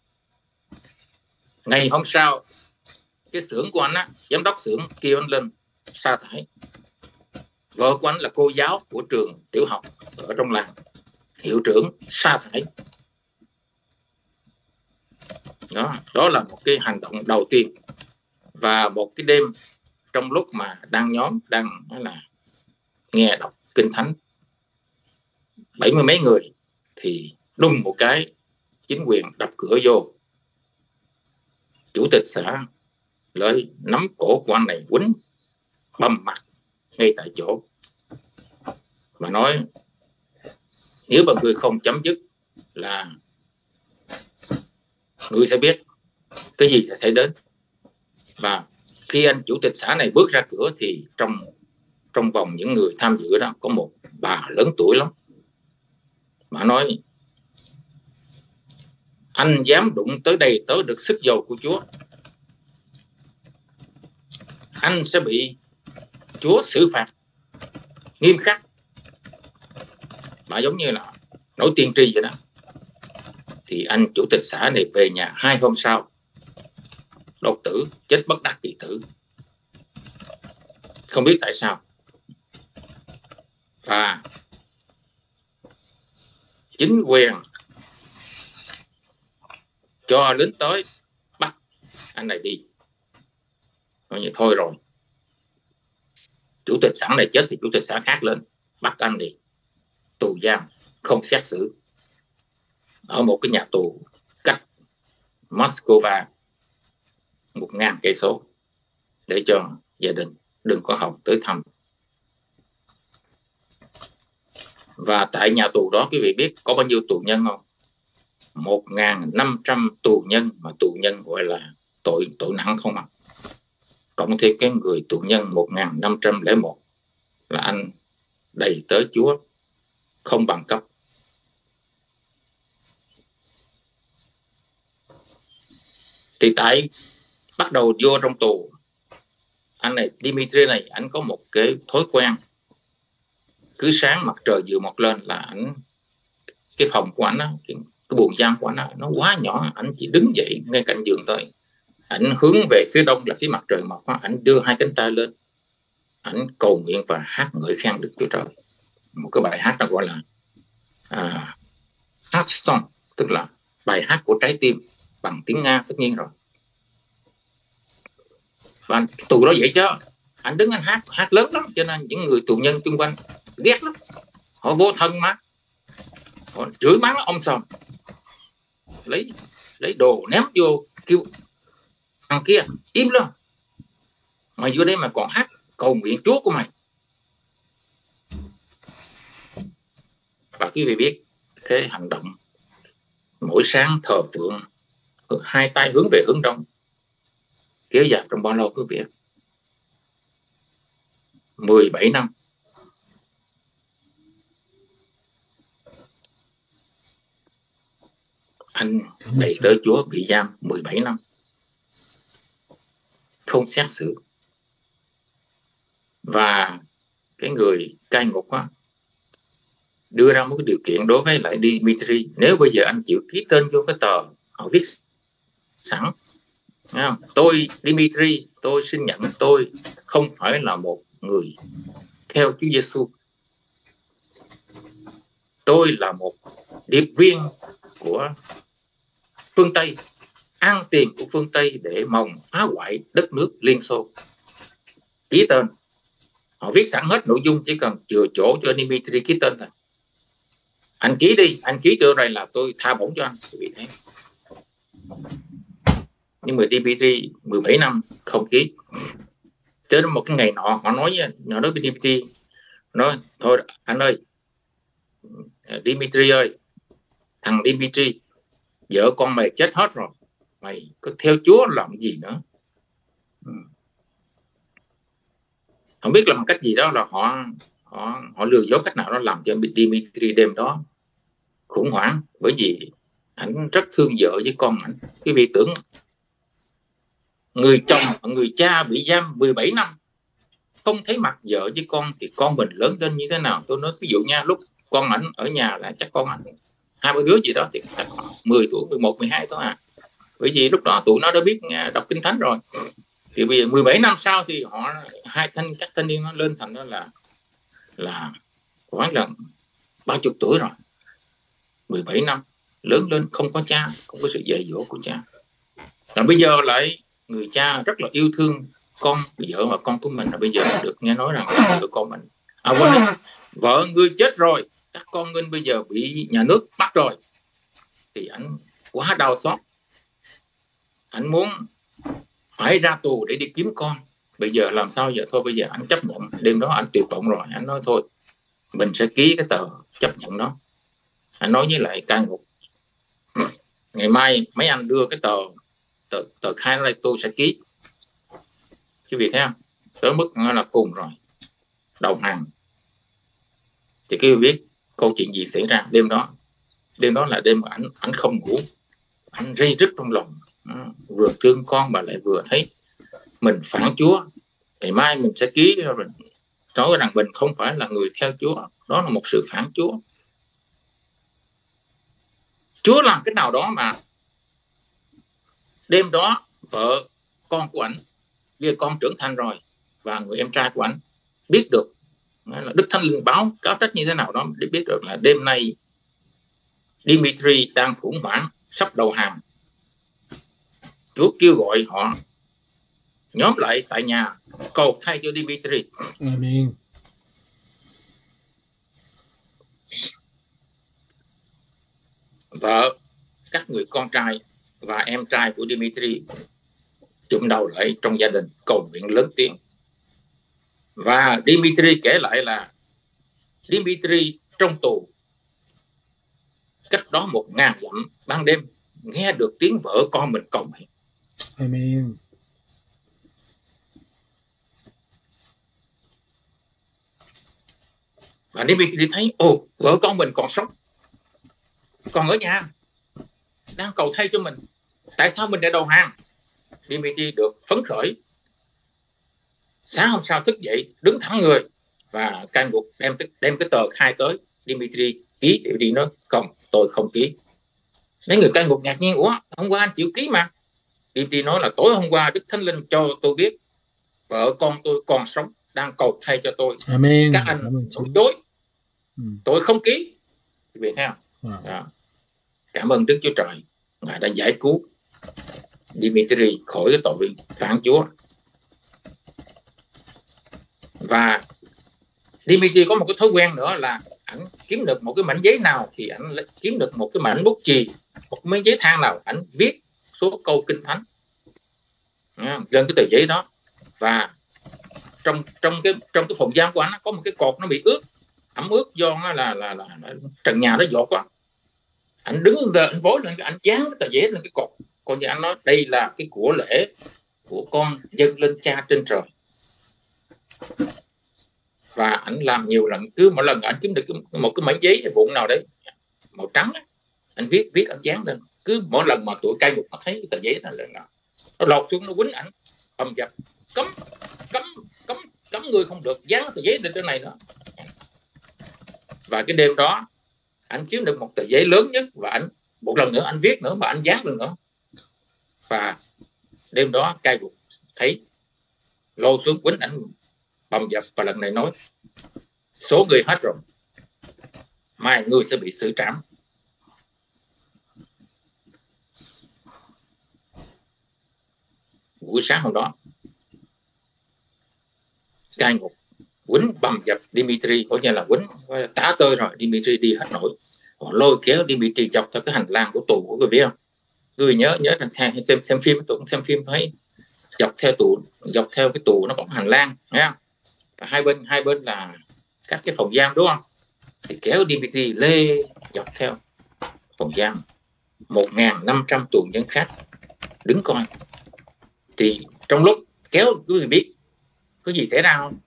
Ngày hôm sau, cái xưởng của anh á, giám đốc xưởng kêu anh lên sa thải. Vợ của anh là cô giáo của trường tiểu học ở trong làng, hiệu trưởng sa thải. Đó, đó là một cái hành động đầu tiên. Và một cái đêm trong lúc mà đang nhóm đang là nghe đọc kinh thánh bảy mươi mấy người, thì đùng một cái chính quyền đập cửa vô. Chủ tịch xã lấy nắm cổ của anh này quýnh bầm mặt ngay tại chỗ và nói nếu mà ngươi không chấm dứt là ngươi sẽ biết cái gì sẽ xảy đến. Và khi anh chủ tịch xã này bước ra cửa thì trong trong vòng những người tham dự đó có một bà lớn tuổi lắm. Bà nói anh dám đụng tới đây tới được sức dầu của Chúa, anh sẽ bị Chúa xử phạt nghiêm khắc. Bà giống như là nói tiên tri vậy đó. Thì anh chủ tịch xã này về nhà hai hôm sau đột tử, chết bất đắc kỳ tử, không biết tại sao. Và chính quyền cho lính tới bắt anh này đi. Coi như thôi rồi, chủ tịch xã này chết thì chủ tịch xã khác lên bắt anh đi tù giam không xét xử ở một cái nhà tù cách Moscow một ngàn cây số để cho gia đình đừng có hòng tới thăm. Và tại nhà tù đó quý vị biết có bao nhiêu tù nhân không? Một ngàn năm trăm tù nhân, mà tù nhân gọi là tội tội nặng không ạ? Cộng thêm cái người tù nhân một ngàn năm trăm lẻ một là anh đầy tới Chúa không bằng cấp. Thì tại bắt đầu vô trong tù, anh này Dimitri này anh có một cái thói quen, cứ sáng mặt trời vừa mọc lên là anh, cái phòng của anh, cái, cái buồng giam của anh nó quá nhỏ, anh chỉ đứng dậy ngay cạnh giường thôi, anh hướng về phía đông là phía mặt trời mọc, anh đưa hai cánh tay lên, anh cầu nguyện và hát ngợi khen Đức Chúa Trời. Một cái bài hát nó gọi là à, heart song, tức là bài hát của trái tim, bằng tiếng Nga tất nhiên rồi. Và tù đó vậy chứ anh đứng anh hát hát lớn lắm, cho nên những người tù nhân xung quanh ghét lắm, họ vô thân mà họ chửi mắng ông sòm, lấy lấy đồ ném vô, kêu thằng kia im lên, mày vô đây mà còn hát cầu nguyện Chúa của mày. Và quý vị biết cái hành động mỗi sáng thờ phượng hai tay hướng về hướng đông kéo dài trong bao lâu quý vị? mười bảy năm. Anh đầy tớ Chúa bị giam mười bảy năm không xét xử. Và cái người cai ngục á, đưa ra một cái điều kiện đối với lại Dimitri, nếu bây giờ anh chịu ký tên vô cái tờ họ viết sẵn, không? Tôi Dimitri, tôi xin nhận tôi không phải là một người theo Chúa Giêsu, tôi là một điệp viên của phương Tây, ăn tiền của phương Tây để mong phá hoại đất nước Liên Xô. Ký tên, họ viết sẵn hết nội dung, chỉ cần chừa chỗ cho Dimitri ký tên thôi. Anh ký đi, anh ký được rồi là tôi tha bổng cho anh. Vì thế. Nhưng mà Dimitri mười bảy năm không ký. Tới một cái ngày nọ họ nói với họ nói với Dimitri, nói thôi anh ơi, Dimitri ơi, thằng Dimitri, vợ con mày chết hết rồi, mày có theo Chúa làm gì nữa? Không biết làm cách gì đó là họ họ họ lừa dối cách nào đó làm cho Dimitri đêm đó khủng hoảng, bởi vì anh rất thương vợ với con anh. Quý vị tưởng người chồng, người cha bị giam mười bảy năm không thấy mặt vợ với con thì con mình lớn lên như thế nào? Tôi nói ví dụ nha, lúc con ảnh ở nhà là chắc con ảnh hai ba đứa gì đó thì chắc khoảng mười tuổi, mười một, mười hai thôi à. Bởi vì lúc đó tụi nó đã biết đọc kinh thánh rồi. Thì bây giờ mười bảy năm sau thì họ hai thanh các thanh niên nó lên thành đó là là khoảng là ba chục tuổi rồi. mười bảy năm lớn lên không có cha, không có sự dạy dỗ của cha. Và bây giờ lại người cha rất là yêu thương con vợ và con của mình, là bây giờ được nghe nói rằng vợ con mình à, quên, vợ ngươi chết rồi, các con ngươi bây giờ bị nhà nước bắt rồi, thì anh quá đau xót. Anh muốn phải ra tù để đi kiếm con. Bây giờ làm sao giờ? Thôi bây giờ anh chấp nhận. Đêm đó anh tuyệt vọng rồi, anh nói thôi mình sẽ ký cái tờ chấp nhận đó. Anh nói với lại cai ngục, ngày mai mấy anh đưa cái tờ tờ, tờ khai đây tôi sẽ ký. Chứ việc thấy không, tới mức là cùng rồi, đầu hàng. Thì cứ biết câu chuyện gì xảy ra đêm đó. Đêm đó là đêm mà anh anh không ngủ, anh rây rứt trong lòng, vừa thương con mà lại vừa thấy mình phản Chúa. Ngày mai mình sẽ ký rồi nói rằng mình không phải là người theo Chúa, đó là một sự phản Chúa. Chúa làm cái nào đó mà đêm đó vợ con của ảnh, vì con trưởng thành rồi, và người em trai của ảnh biết được là Đức Thánh Linh báo cáo trách như thế nào đó, để biết được là đêm nay Dimitri đang khủng hoảng, sắp đầu hàng. Chúa kêu gọi họ nhóm lại tại nhà cầu thay cho Dimitri. Amen. Vợ, các người con trai và em trai của Dimitri chụm đầu lại trong gia đình cầu nguyện lớn tiếng. Và Dimitri kể lại là Dimitri trong tù cách đó một ngàn dặm, ban đêm nghe được tiếng vợ con mình cầu nguyện. Amen. Và Dimitri thấy ồ, vợ con mình còn sống, còn ở nhà đang cầu thay cho mình, tại sao mình lại đầu hàng? Dimitri được phấn khởi. Sáng hôm sau thức dậy đứng thẳng người, và cai ngục đem đem cái tờ khai tới. Dimitri ký. Dimitri nói không, tôi không ký. Mấy người cai ngục ngạc nhiên, ủa hôm qua anh chịu ký mà. Dimitri nói là tối hôm qua Đức Thánh Linh cho tôi biết vợ con tôi còn sống, đang cầu thay cho tôi. Amen. Các anh nói dối, ừ. tôi không ký. Vì thế nào? Wow. Cảm ơn Đức Chúa Trời, Ngài đã giải cứu Dimitri khỏi cái tội phản Chúa. Và Dimitri có một cái thói quen nữa là ảnh kiếm được một cái mảnh giấy nào thì ảnh kiếm được một cái mảnh bút chì, một cái giấy than nào, ảnh viết số câu kinh thánh lên cái tờ giấy đó. Và trong trong cái trong cái phòng giam của ảnh có một cái cột nó bị ướt, ẩm ướt do là là, là, là trần nhà nó dột quá. Ảnh đứng lên, ảnh vối lên, ảnh dán cái tờ giấy lên cái cột. Còn như anh nói đây là cái của lễ của con dâng lên Cha trên trời. Và ảnh làm nhiều lần, cứ mỗi lần ảnh kiếm được một cái mảnh giấy vụn nào đấy màu trắng, anh viết viết anh dán lên. Cứ mỗi lần mà tụi cai ngục nó thấy cái tờ giấy đó là nó lọt xuống, nó quýnh ảnh ầm dập, cấm cấm cấm cấm người không được dán tờ giấy lên trên này nữa. Và cái đêm đó anh kiếm được một tờ giấy lớn nhất, và anh một lần nữa anh viết nữa, mà anh dán lên nữa. Và đêm đó cai ngục thấy lô xuống quýnh ảnh bầm dập, và lần này nói số người hết rồi, mai người sẽ bị xử trảm. Buổi sáng hôm đó cai ngục quýnh bầm dập Dimitri, có nghĩa là quýnh tả tơi rồi. Dimitri đi hết nổi, họ lôi kéo Dimitri dọc theo cái hành lang của tù của người biết không? Người nhớ nhớ xem xem, xem phim, tôi cũng xem phim thấy dọc theo tù, dọc theo cái tù nó có hành lang, nghe không? Hai bên hai bên là các cái phòng giam, đúng không? Thì kéo Dimitri lê dọc theo phòng giam, một nghìn năm trăm tù nhân khác đứng coi. Thì trong lúc kéo, quý vị biết có gì xảy ra không?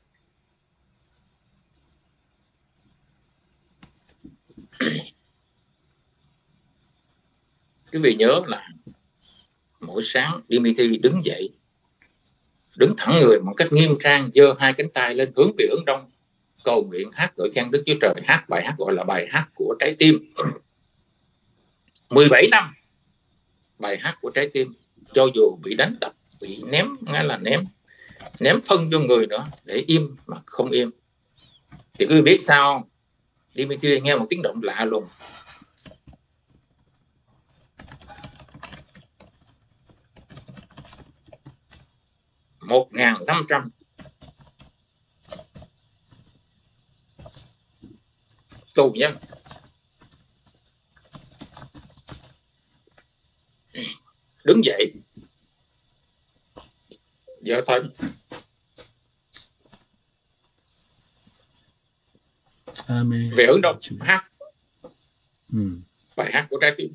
Quý vị nhớ là mỗi sáng Dimitri đứng dậy, đứng thẳng người một cách nghiêm trang, giơ hai cánh tay lên hướng về hướng đông, cầu nguyện, hát ngợi khen Đức Chúa Trời, hát bài hát gọi là bài hát của trái tim. mười bảy năm bài hát của trái tim, cho dù bị đánh đập, bị ném, ngay là ném ném phân cho người nữa để im mà không im. Thì quý vị biết sao? Dimitri nghe một tiếng động lạ lùng. Một nghìn năm trăm tù nhân đứng dậy vợ thân. Amen. Về Ấn Độ hát Ừ. bài hát của trái tim.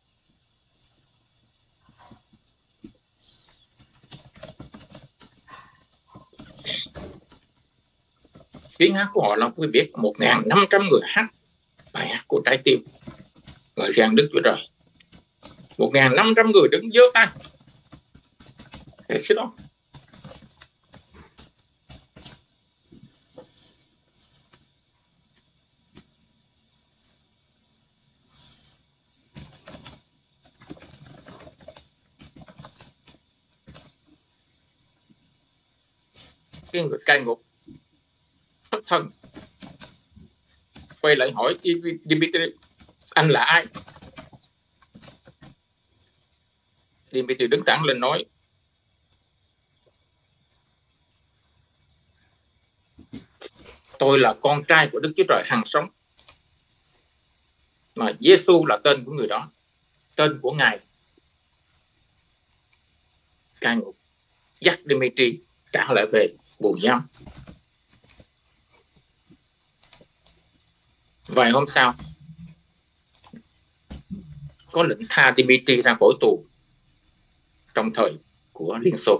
Tiếng hát của họ là quý biết một ngàn năm trăm người hát bài hát của trái tim ngợi khen Đức Chúa Trời. Một ngàn năm trăm người đứng giơ tay. Thế chứ đó. Cái người cai ngục thất thần quay lại hỏi Dimitri, anh là ai? Dimitri đứng thẳng lên nói, tôi là con trai của Đức Chúa Trời hằng sống. Mà Giêsu là tên của người đó, tên của Ngài. Cai ngục dắt Dimitri trả lại về buồng giam. Vài hôm sau có lệnh tha Dimitri ra khỏi tù trong thời của Liên Xô.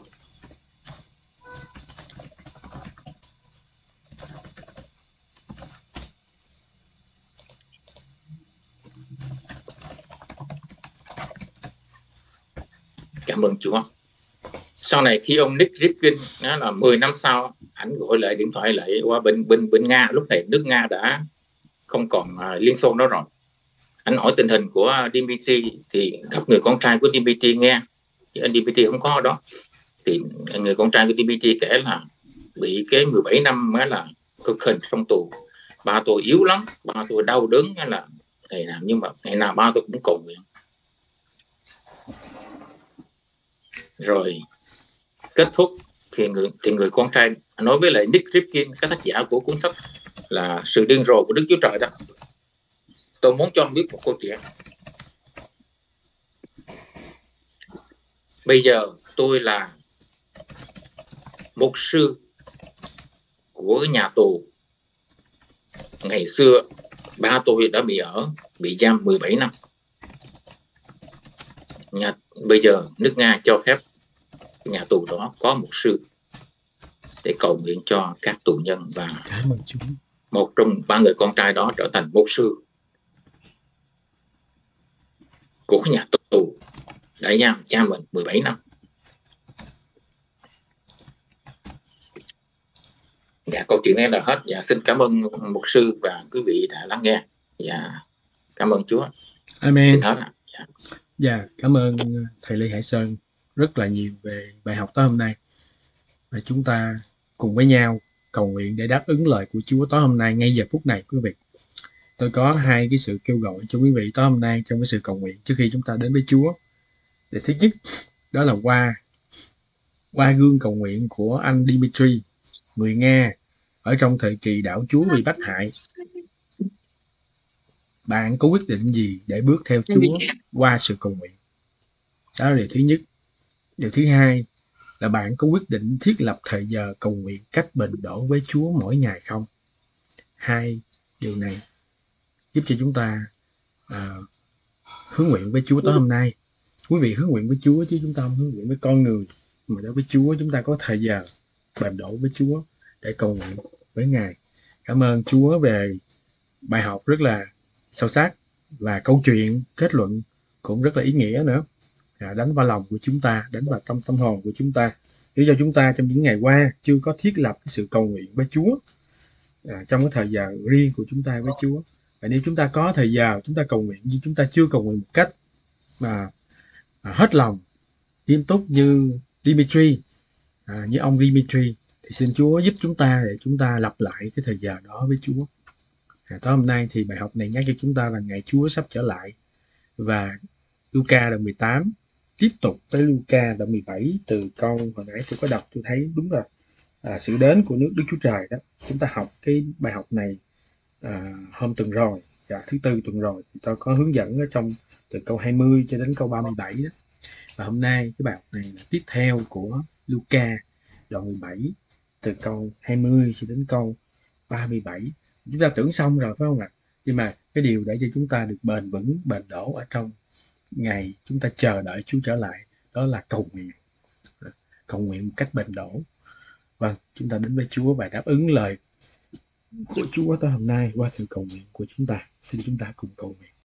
Cảm ơn Chúa. Sau này khi ông Nick Ripkin, nó là mười năm sau, ảnh gọi lại điện thoại lại qua bên bên bên Nga. Lúc này nước Nga đã không còn uh, Liên Xô đó rồi. Anh hỏi tình hình của Dimitri thì gặp người con trai của Dimitri nghe. Thì anh Dimitri không có ở đó. Thì người con trai của Dimitri kể là bị cái mười bảy năm mới là cực hình trong tù. Ba tôi yếu lắm, ba tôi đau đớn là ngày nào, nhưng mà ngày nào ba tôi cũng cầu nguyện. Rồi kết thúc thì người thì người con trai nói với lại Nick Ripkin, cái tác giả của cuốn sách là Sự điên rồ của Đức Chúa Trời đó, tôi muốn cho ông biết một câu chuyện. Bây giờ tôi là mục sư của nhà tù. Ngày xưa ba tôi đã bị ở bị giam mười bảy năm. Nhà, bây giờ nước Nga cho phép nhà tù đó có mục sư để cầu nguyện cho các tù nhân, và Cảm ơn Chúa. Một trong ba người con trai đó trở thành mục sư của nhà tù đã giam cha mình mười bảy năm. Dạ, câu chuyện này là hết. Dạ, xin cảm ơn mục sư và quý vị đã lắng nghe. Dạ, cảm ơn Chúa. Amen. Hết ạ. Dạ. Dạ, cảm ơn thầy Lê Hải Sơn rất là nhiều về bài học tối hôm nay. Và chúng ta cùng với nhau cầu nguyện để đáp ứng lời của Chúa tối hôm nay ngay giờ phút này quý vị. Tôi có hai cái sự kêu gọi cho quý vị tối hôm nay trong cái sự cầu nguyện trước khi chúng ta đến với Chúa. Để thứ nhất, đó là qua qua gương cầu nguyện của anh Dimitri, người Nga ở trong thời kỳ đảo Chúa bị bắt hại. Bạn có quyết định gì để bước theo Chúa qua sự cầu nguyện? Đó là điều thứ nhất. Điều thứ hai là bạn có quyết định thiết lập thời giờ cầu nguyện cách bền đổ với Chúa mỗi ngày không? Hai điều này giúp cho chúng ta à, hướng nguyện với Chúa tối hôm nay. Quý vị hướng nguyện với Chúa chứ chúng ta không hướng nguyện với con người, mà đối với Chúa chúng ta có thời giờ bền đổ với Chúa để cầu nguyện với Ngài. Cảm ơn Chúa về bài học rất là sâu sắc, và câu chuyện kết luận cũng rất là ý nghĩa nữa, à, đánh vào lòng của chúng ta, đánh vào tâm tâm hồn của chúng ta, để cho chúng ta trong những ngày qua chưa có thiết lập cái sự cầu nguyện với Chúa à, trong cái thời giờ riêng của chúng ta với Chúa. Và nếu chúng ta có thời giờ chúng ta cầu nguyện, nhưng chúng ta chưa cầu nguyện một cách mà à, hết lòng nghiêm túc như Dimitri, à, như ông Dimitri, thì xin Chúa giúp chúng ta để chúng ta lặp lại cái thời giờ đó với Chúa. À, tối hôm nay thì bài học này nhắc cho chúng ta là ngày Chúa sắp trở lại, và Luca đoạn mười tám tiếp tục tới Luca đoạn mười bảy, từ câu hồi nãy tôi có đọc tôi thấy đúng là à, sự đến của nước Đức Chúa Trời đó. Chúng ta học cái bài học này à, hôm tuần rồi, dạ, thứ tư tuần rồi thì tôi có hướng dẫn ở trong từ câu hai mươi cho đến câu ba mươi bảy đó. Và hôm nay cái bài học này là tiếp theo của Luca đoạn mười bảy từ câu hai mươi cho đến câu ba mươi bảy. Chúng ta tưởng xong rồi phải không ạ? Nhưng mà cái điều để cho chúng ta được bền vững, bền đổ ở trong ngày chúng ta chờ đợi Chúa trở lại, đó là cầu nguyện. Cầu nguyện một cách bền đổ. Vâng, chúng ta đến với Chúa và đáp ứng lời của Chúa tới hôm nay qua sự cầu nguyện của chúng ta. Xin chúng ta cùng cầu nguyện.